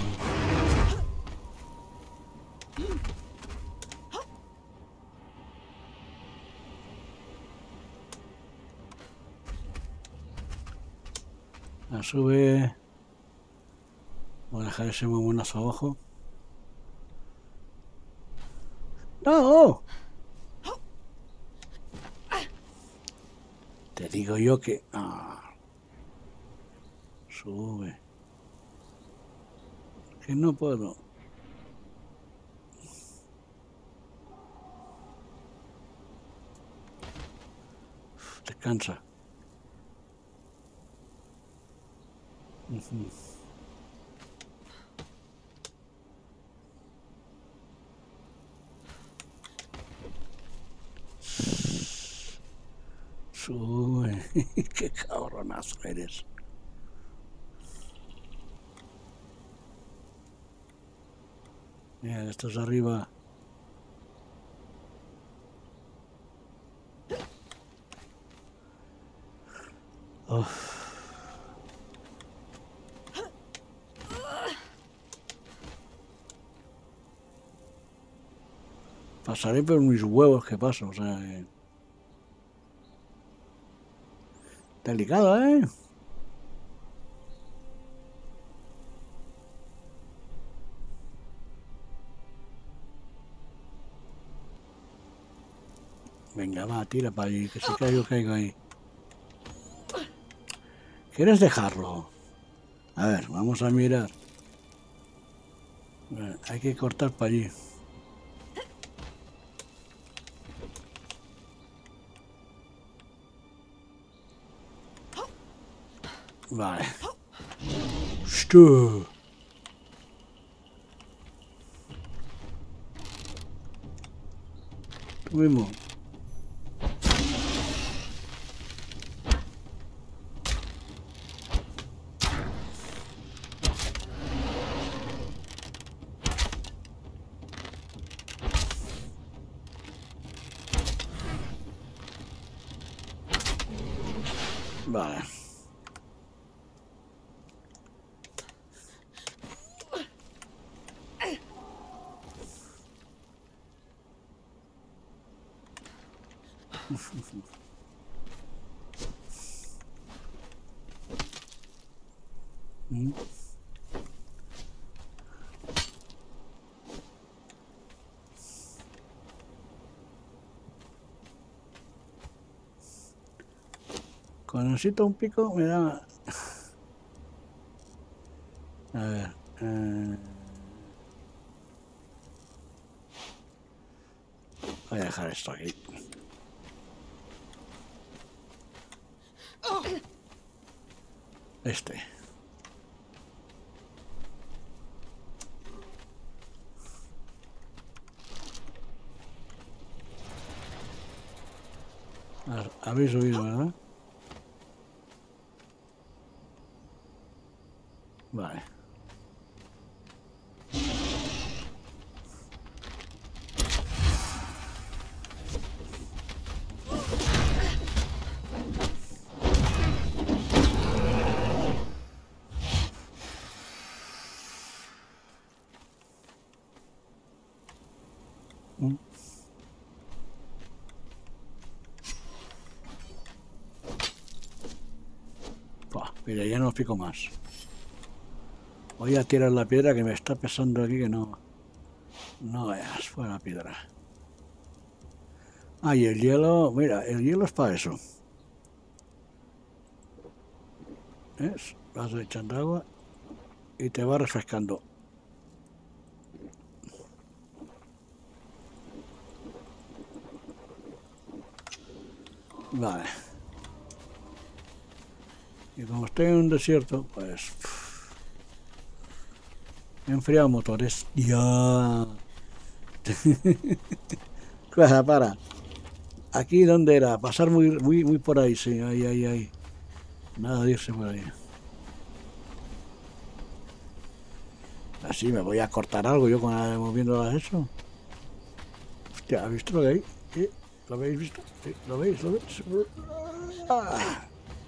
La sube. Voy a dejar ese mamonazo abajo. ¡No! Te digo yo que... Ah. Sube. Que no puedo. Descansa. Uh-huh. Sube. Qué cabronazo eres. Mira, estos arriba. Uf. Pasaré por mis huevos que paso, o sea... Eh... Delicado, ¿eh? Venga, va, tira para allí, que si caigo, caigo ahí. ¿Quieres dejarlo? A ver, vamos a mirar. Bueno, hay que cortar para allí. Vale. ¡Hostia! Tú mismo. Vale. ¿Mm? Cuando necesito un pico me da... A ver... Eh... Voy a dejar esto aquí. Este. Habéis oído, ¿verdad? Vale. Mm. Buah, mira, ya no pico más. Voy a tirar la piedra que me está pesando aquí, que no... No veas, fuera la piedra. Ah, y el hielo... Mira, el hielo es para eso. ¿Ves? Vas echando agua y te va refrescando. Vale. Y como estoy en un desierto, pues... He enfriado motores. Ya. Para, para. Aquí, ¿dónde era? Pasar muy, muy, muy por ahí, sí. Ahí, ahí, ahí. Nada de irse por ahí. Así me voy a cortar algo yo con la, moviendo eso. Hostia, ¿has visto lo que hay? ¿Eh? ¿Lo habéis visto? ¿Eh? ¿Lo veis? ¿Lo veis? ¡Ah!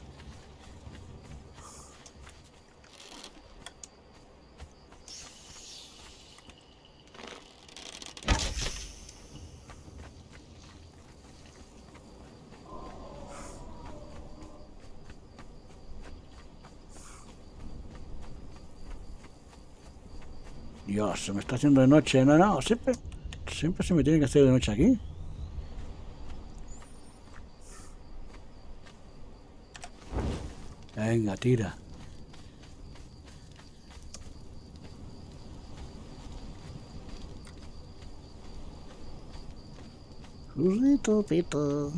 Dios, se me está haciendo de noche. No, no, siempre, siempre se me tiene que hacer de noche aquí. Venga, tira. Churrito, pito.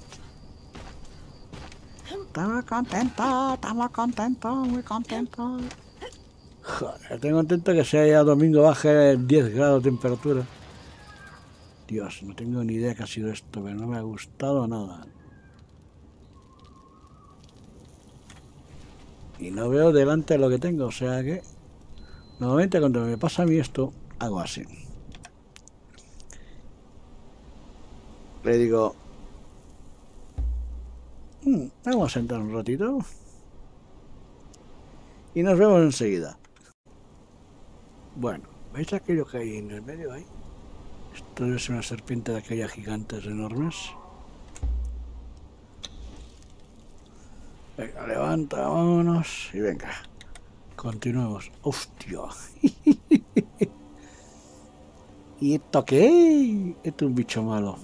Estaba contento, estaba contento, muy contento. Joder, estoy contento que sea ya domingo, baje diez grados de temperatura. Dios, no tengo ni idea qué ha sido esto, pero no me ha gustado nada. Y no veo delante lo que tengo, o sea que... Normalmente cuando me pasa a mí esto, hago así. Le digo... Mmm, vamos a sentar un ratito. Y nos vemos enseguida. Bueno, ¿veis aquello que hay en el medio ahí? Esto es una serpiente de aquellas gigantes enormes. Venga, levanta, vámonos. Y venga, continuemos. ¡Hostia! ¿Y esto qué? Esto es un bicho malo.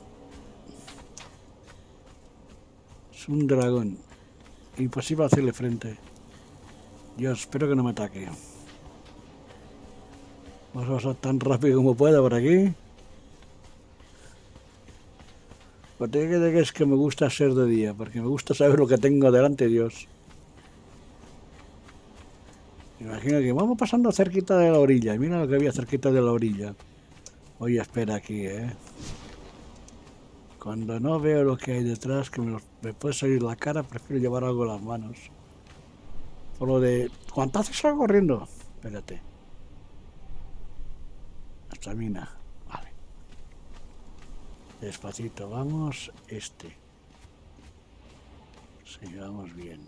Es un dragón. Imposible hacerle frente. Dios, espero que no me ataque. Vamos a pasar tan rápido como pueda por aquí. Porque es que me gusta ser de día, porque me gusta saber lo que tengo delante, Dios. Me imagino que vamos pasando cerquita de la orilla. Y mira lo que había cerquita de la orilla. Oye, espera aquí, ¿eh? Cuando no veo lo que hay detrás, que me, me puede salir la cara, prefiero llevar algo en las manos. Por lo de... ¿Cuánto haces algo corriendo? Espérate. Hasta mina. Vale. Despacito, vamos. Este. Sí, vamos bien.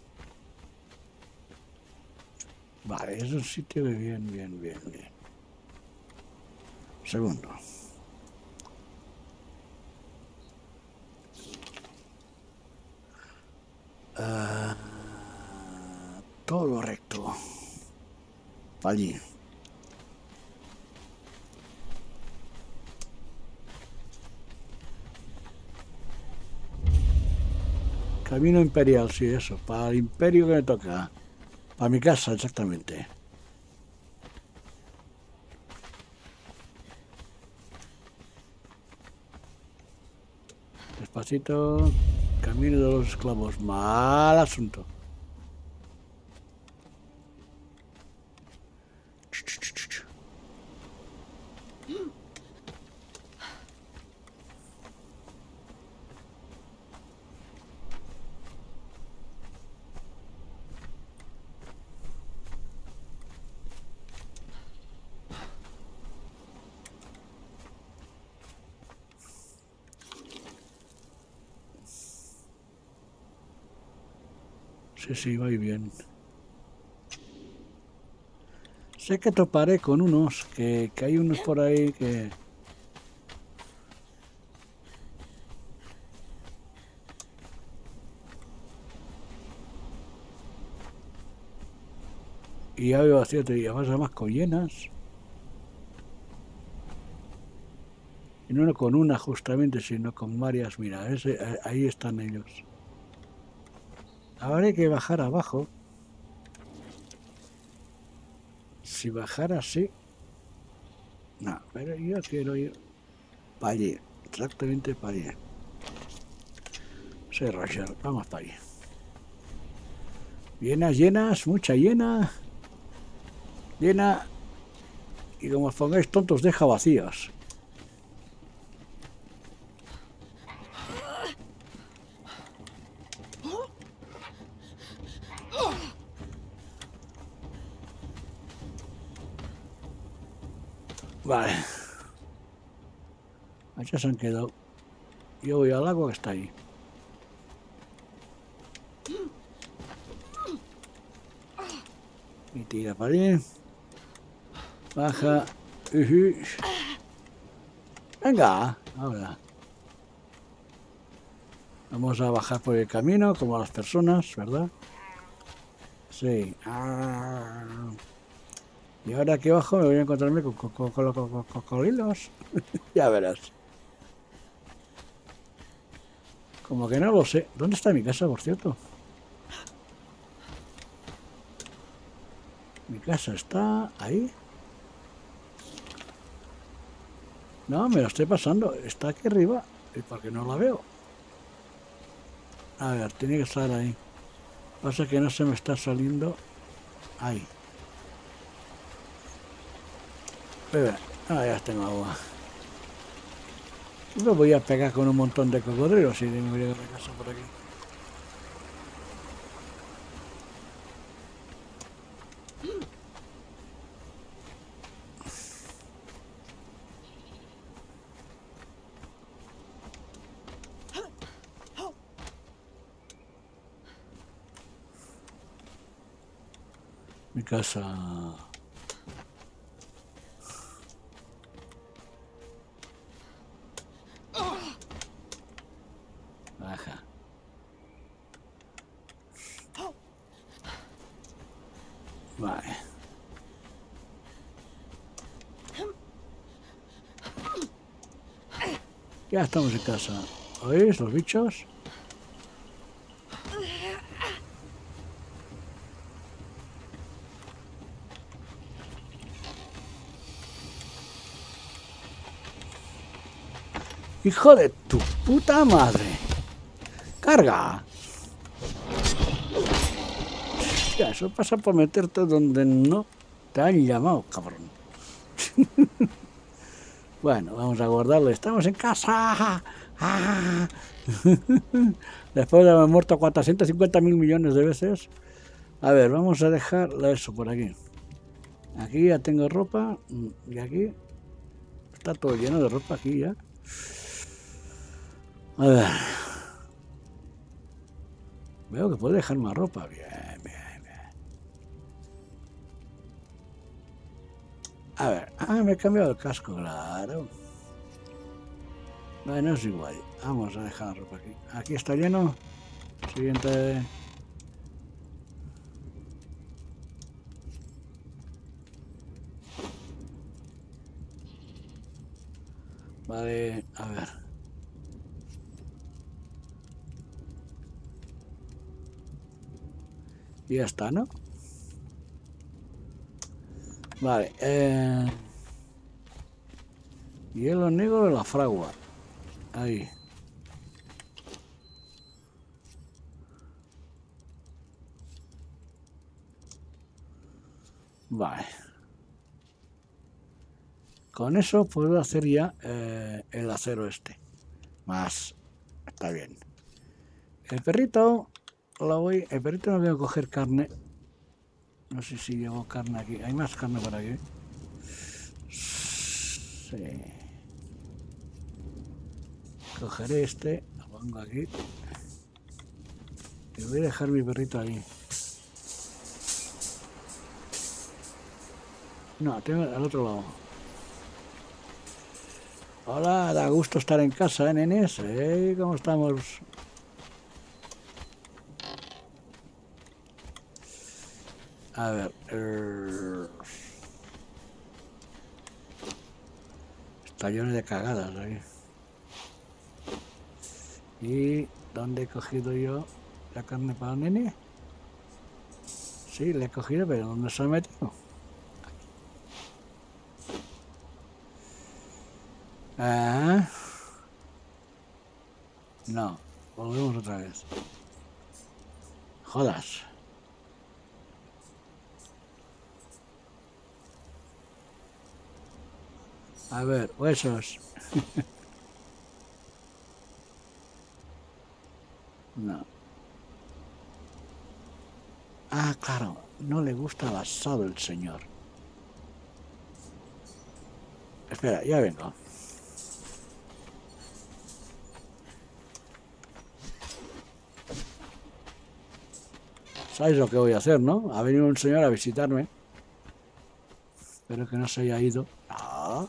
Vale, es un sitio de bien, bien, bien, bien. Segundo. Uh, todo recto. Allí. Camino imperial, sí, eso. Para el imperio que me toca. Para mi casa, exactamente. Despacito. Camino de los esclavos. Mal asunto. Sí, sí, voy bien. Sé que toparé con unos, que, que hay unos por ahí que... Y ya veo así, te digo, más con llenas. Y no con una justamente, sino con varias. Mira, ese, ahí están ellos. Ahora hay que bajar abajo. Si bajara así... No, pero yo quiero ir para allí. Exactamente para allí. Soy Roger, vamos para allí. Llenas, llenas, mucha llena. Llena. Y como os pongáis tontos, deja vacías. Vale. Allá se han quedado. Yo voy al agua que está ahí. Y tira para allí. Baja. Uh-huh. Venga, ahora. Vamos a bajar por el camino, como las personas, ¿verdad? Sí. Ah. Y ahora aquí abajo me voy a encontrarme con los cocodrilos. Ya verás. Como que no lo sé. ¿Dónde está mi casa, por cierto? Mi casa está ahí. No, me lo estoy pasando. Está aquí arriba. ¿Y por qué no la veo? A ver, tiene que estar ahí. Pasa que no se me está saliendo. Ahí. Bebe. Ah, ya tengo agua. Me voy a pegar con un montón de cocodrilos y me voy a la casa por aquí. Mi casa. Baja. Vale. Ya estamos en casa. ¿Oís los bichos? ¡Hijo de tu puta madre! ¡Carga! Hostia, eso pasa por meterte donde no te han llamado, cabrón. Bueno, vamos a guardarlo. ¡Estamos en casa! ¡Ah! Después de haber muerto cuatrocientos cincuenta mil millones de veces. A ver, vamos a dejar eso por aquí. Aquí ya tengo ropa. Y aquí está todo lleno de ropa aquí ya. A ver. Veo que puedo dejar más ropa. Bien, bien, bien. A ver. Ah, me he cambiado el casco, claro. Bueno, es igual. Vamos a dejar la ropa aquí. Aquí está lleno. Siguiente. Vale, a ver. Y ya está, ¿no? Vale. Eh... Hielo negro de la fragua. Ahí. Vale. Con eso puedo hacer ya eh, el acero este. Más. Está bien. El perrito lo voy. El perrito no voy a coger carne. No sé si llevo carne aquí. Hay más carne por aquí. Sí. Cogeré este. Lo pongo aquí. Y voy a dejar mi perrito ahí. No, tengo al otro lado. Hola, da gusto estar en casa, ¿eh, nenes? ¿Eh? ¿Cómo estamos? A ver... Er... Está lleno de cagadas ahí. ¿Y dónde he cogido yo la carne para el nene? Sí, la he cogido, pero ¿dónde se ha metido? Ah... No, volvemos otra vez. Jodas. A ver, huesos. No. Ah, claro, no le gusta el asado el señor. Espera, ya vengo. ¿Sabéis lo que voy a hacer, no? Ha venido un señor a visitarme. Espero que no se haya ido. Ah.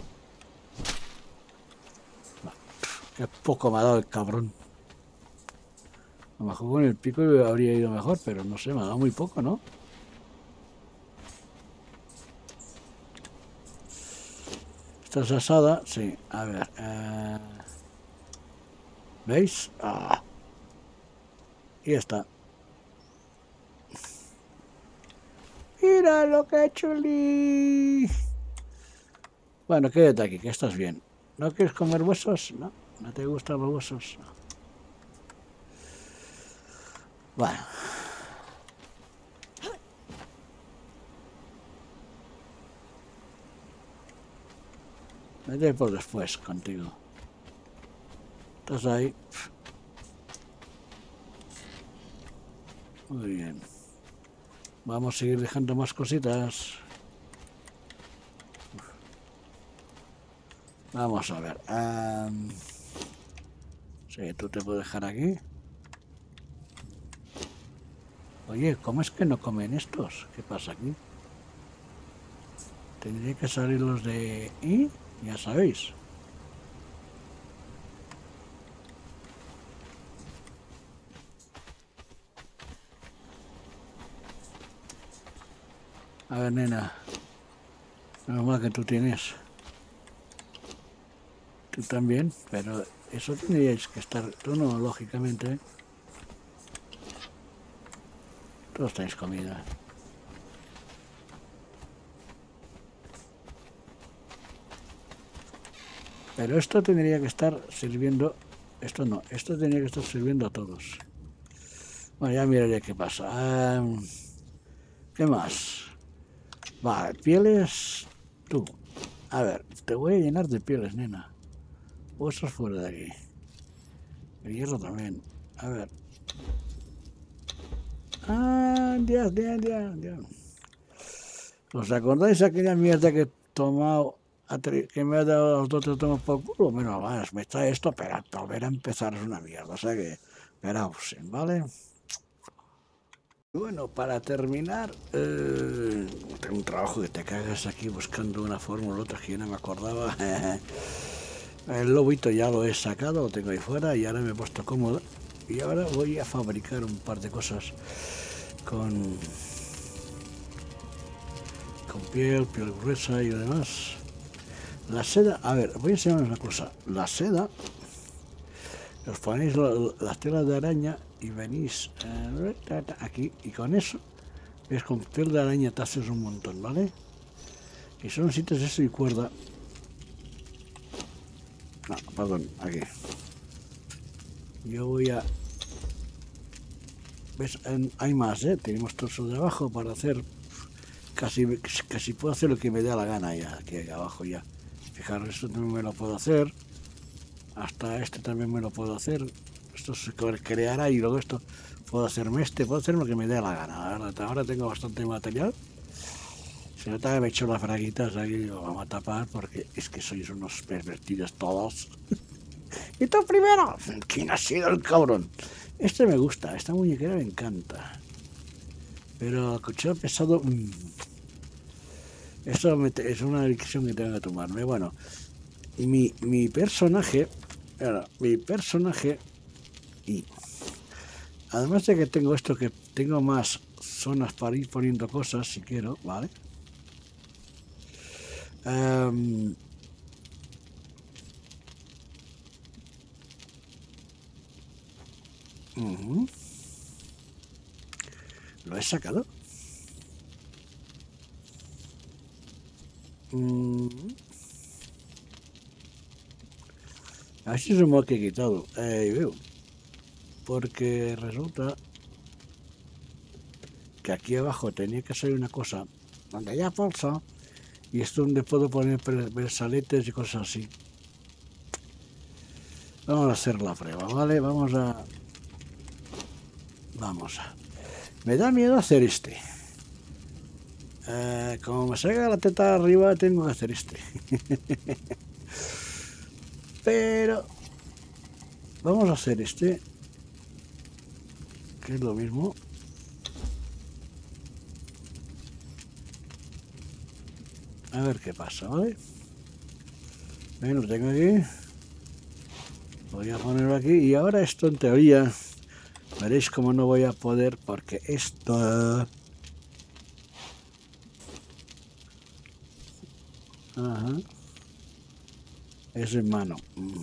Qué poco me ha dado el cabrón. A lo mejor con el pico habría ido mejor, pero no sé, me ha dado muy poco, ¿no? Esta es asada, sí. A ver. Eh... ¿Veis? Ah. Y ya está. Mira lo que he hecho, Lee. Bueno, quédate aquí, que estás bien. ¿No quieres comer huesos? No, no te gustan los huesos. No. Bueno. Vete por después contigo. Estás ahí. Muy bien. Vamos a seguir dejando más cositas. Vamos a ver. Um, sí, tú te puedes dejar aquí. Oye, ¿cómo es que no comen estos? ¿Qué pasa aquí? Tendría que salir los de... ¿Y? Ya sabéis. A ver, nena. Menos mal que tú tienes. Tú también, pero eso tendríais que estar... Tú no, lógicamente. Todos tenéis comida. Pero esto tendría que estar sirviendo... Esto no, esto tendría que estar sirviendo a todos. Bueno, ya miraré qué pasa. Um, ¿Qué más? Vale, pieles... Tú. A ver, te voy a llenar de pieles, nena. Huesos fuera de aquí. El hierro también. A ver. Ah, ya, ya, ya, ya. ¿Os acordáis de aquella mierda que he tomado, que me ha dado los dos tomos por culo? Menos más, me está esto, pero volver a empezar es una mierda. O sea que, esperaos, ¿vale? Bueno, para terminar, eh, tengo un trabajo que te cagas aquí buscando una fórmula, otra que yo no me acordaba. El lobito ya lo he sacado, lo tengo ahí fuera y ahora me he puesto cómodo. Y ahora voy a fabricar un par de cosas con, con piel, piel gruesa y demás. La seda, a ver, voy a enseñaros una cosa. La seda, os ponéis la, las telas de araña y venís eh, aquí y con eso, ves, con piel de araña te haces un montón, ¿vale? Y son sitios de eso y cuerda. No, perdón, aquí. Yo voy a... ¿Ves? Hay más, ¿eh? Tenemos todo eso de abajo para hacer... Casi, casi puedo hacer lo que me dé la gana ya, aquí abajo ya. Fijaros, esto también me lo puedo hacer. Hasta este también me lo puedo hacer. Esto se creará y luego esto puedo hacerme este, puedo hacer lo que me dé la gana. Ahora, ahora tengo bastante material. Se nota que me he hecho las fraguitas aquí, lo vamos a tapar porque es que sois unos pervertidos todos. ¡Y tú primero! ¿Quién ha sido el cabrón? Este me gusta, esta muñequera me encanta. Pero el cuchillo pesado... Mmm. Eso me te, es una decisión que tengo que tomarme. Bueno, y mi, mi personaje... Bueno, mi personaje... Y... Además de que tengo esto, que tengo más zonas para ir poniendo cosas, si quiero, ¿vale? Um, uh-huh. ¿Lo he sacado? Mm. A ver si es un mod que he quitado. Eh, veo. Porque resulta que aquí abajo tenía que salir una cosa donde haya falsa y esto donde puedo poner versaletes y cosas así. Vamos a hacer la prueba, ¿vale? Vamos a... Vamos a... Me da miedo hacer este. Eh, como me salga la teta arriba, tengo que hacer este. Pero... Vamos a hacer este. Que es lo mismo. A ver qué pasa, ¿vale? Bien, lo tengo aquí. Voy a ponerlo aquí. Y ahora esto en teoría... Veréis cómo no voy a poder porque esto... Ajá. Es en mano.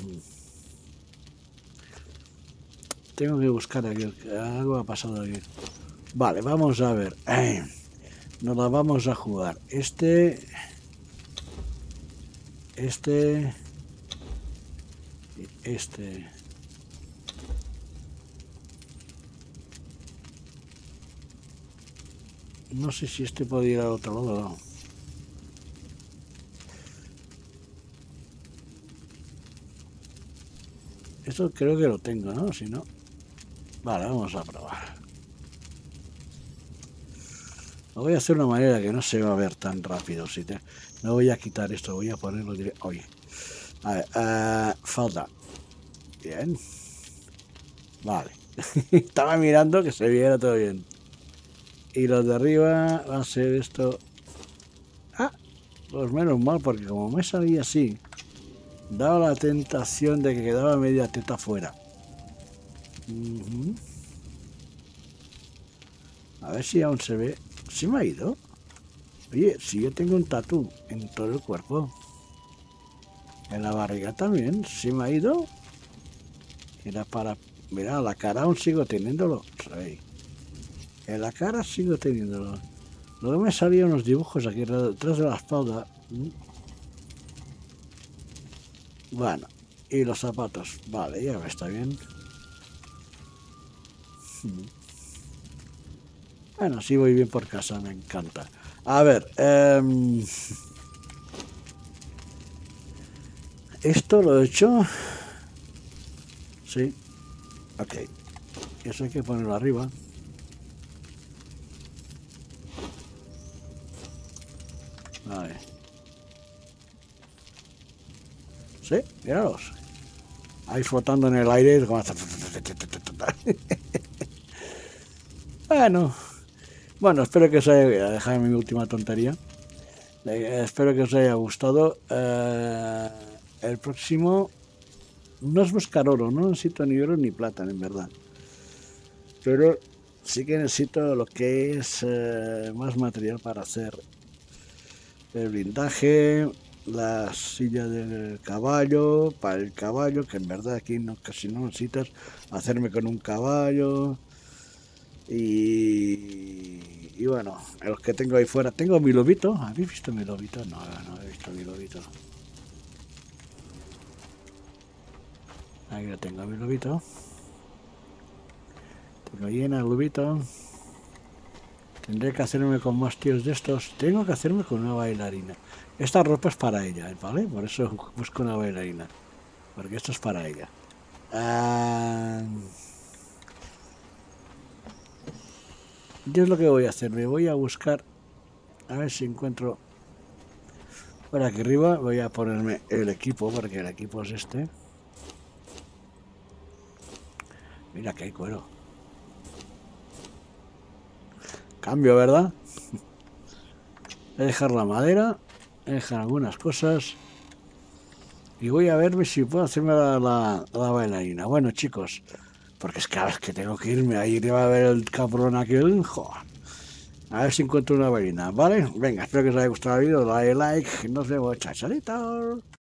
Tengo que buscar aquí. Algo ha pasado aquí. Vale, vamos a ver. Nos la vamos a jugar. Este... Este... Este... No sé si este puede ir al otro lado o no. Esto creo que lo tengo, ¿no? Si no... Vale, vamos a probar. Lo voy a hacer de una manera que no se va a ver tan rápido. Si te... No voy a quitar esto, voy a ponerlo directo. Oye. A ver, uh, falta. Bien. Vale. Estaba mirando que se viera todo bien. Y los de arriba va a ser esto. Ah, pues menos mal, porque como me salía así, daba la tentación de que quedaba media teta fuera. Uh-huh. A ver si aún se ve. ¿Se me ha ido? Oye, si yo tengo un tatú en todo el cuerpo. En la barriga también. ¿Se me ha ido? Era para... Mira, la cara aún sigo teniéndolo. Rey. En la cara sigo teniéndolo. Luego me salían unos dibujos aquí detrás de la espalda. Bueno, y los zapatos. Vale, ya está bien. Bueno, sí voy bien por casa, me encanta. A ver, eh, esto lo he hecho. Sí. Ok. Eso hay que ponerlo arriba. Vale. Sí, míralos. Ahí flotando en el aire. Bueno. Bueno, espero que os haya dejado mi última tontería. Eh, espero que os haya gustado. Eh, el próximo no es buscar oro, no necesito ni oro ni plata, en verdad. Pero sí que necesito lo que es eh, más material para hacer el blindaje, la silla del caballo, para el caballo, que en verdad aquí no, casi no necesitas hacerme con un caballo. Y, y bueno, los que tengo ahí fuera, tengo mi lobito. ¿Habéis visto mi lobito? No, no he visto mi lobito. Ahí lo tengo, mi lobito. Tengo llena el lobito. Tendré que hacerme con más tíos de estos. Tengo que hacerme con una bailarina. Esta ropa es para ella, ¿vale? Por eso busco una bailarina. Porque esto es para ella. Ah... Yo es lo que voy a hacer, me voy a buscar, a ver si encuentro por aquí arriba, voy a ponerme el equipo, porque el equipo es este. Mira que hay cuero. Cambio, ¿verdad? Voy a dejar la madera. Voy a dejar algunas cosas. Y voy a verme si puedo hacerme la, la, la bailarina. Bueno, chicos, porque es que a ver, que tengo que irme a ir a ver el cabrón aquel. Joder. A ver si encuentro una bailarina, ¿vale? Venga, espero que os haya gustado el vídeo. Dale like. Nos vemos. Chao, chao.